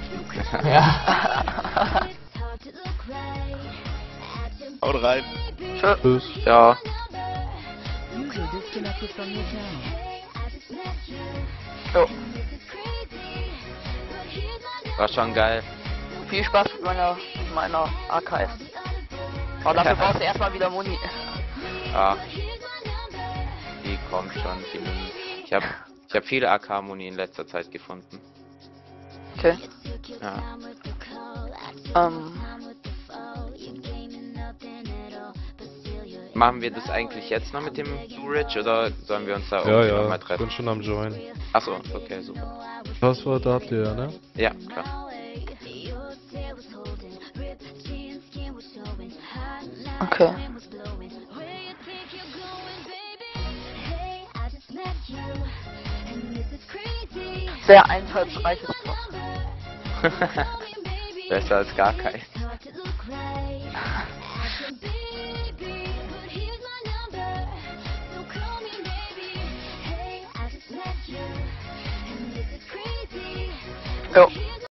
[SPEAKER 2] Ja. Haut rein.
[SPEAKER 10] Tschüss. Ja.
[SPEAKER 5] Jo.
[SPEAKER 11] War schon geil.
[SPEAKER 5] Viel Spaß mit meiner, mit meiner A K S. Aber dafür brauchst du erstmal wieder Muni.
[SPEAKER 11] Ja. Die kommt schon, die Muni. Ich hab, ich hab viele A K-Muni in letzter Zeit gefunden.
[SPEAKER 5] Okay.
[SPEAKER 11] Ja.
[SPEAKER 5] Ähm.
[SPEAKER 11] Machen wir das eigentlich jetzt noch mit dem Durich oder sollen wir uns da
[SPEAKER 3] Ja,
[SPEAKER 11] irgendwie noch
[SPEAKER 3] ja,
[SPEAKER 11] mal
[SPEAKER 3] ich
[SPEAKER 11] treffen?
[SPEAKER 3] bin schon am Join.
[SPEAKER 11] Achso, okay, super.
[SPEAKER 3] Passwort habt ihr ja, ne?
[SPEAKER 11] Ja, klar.
[SPEAKER 5] Okay. Sehr einfallsreiches Plot.
[SPEAKER 11] Besser als gar keins.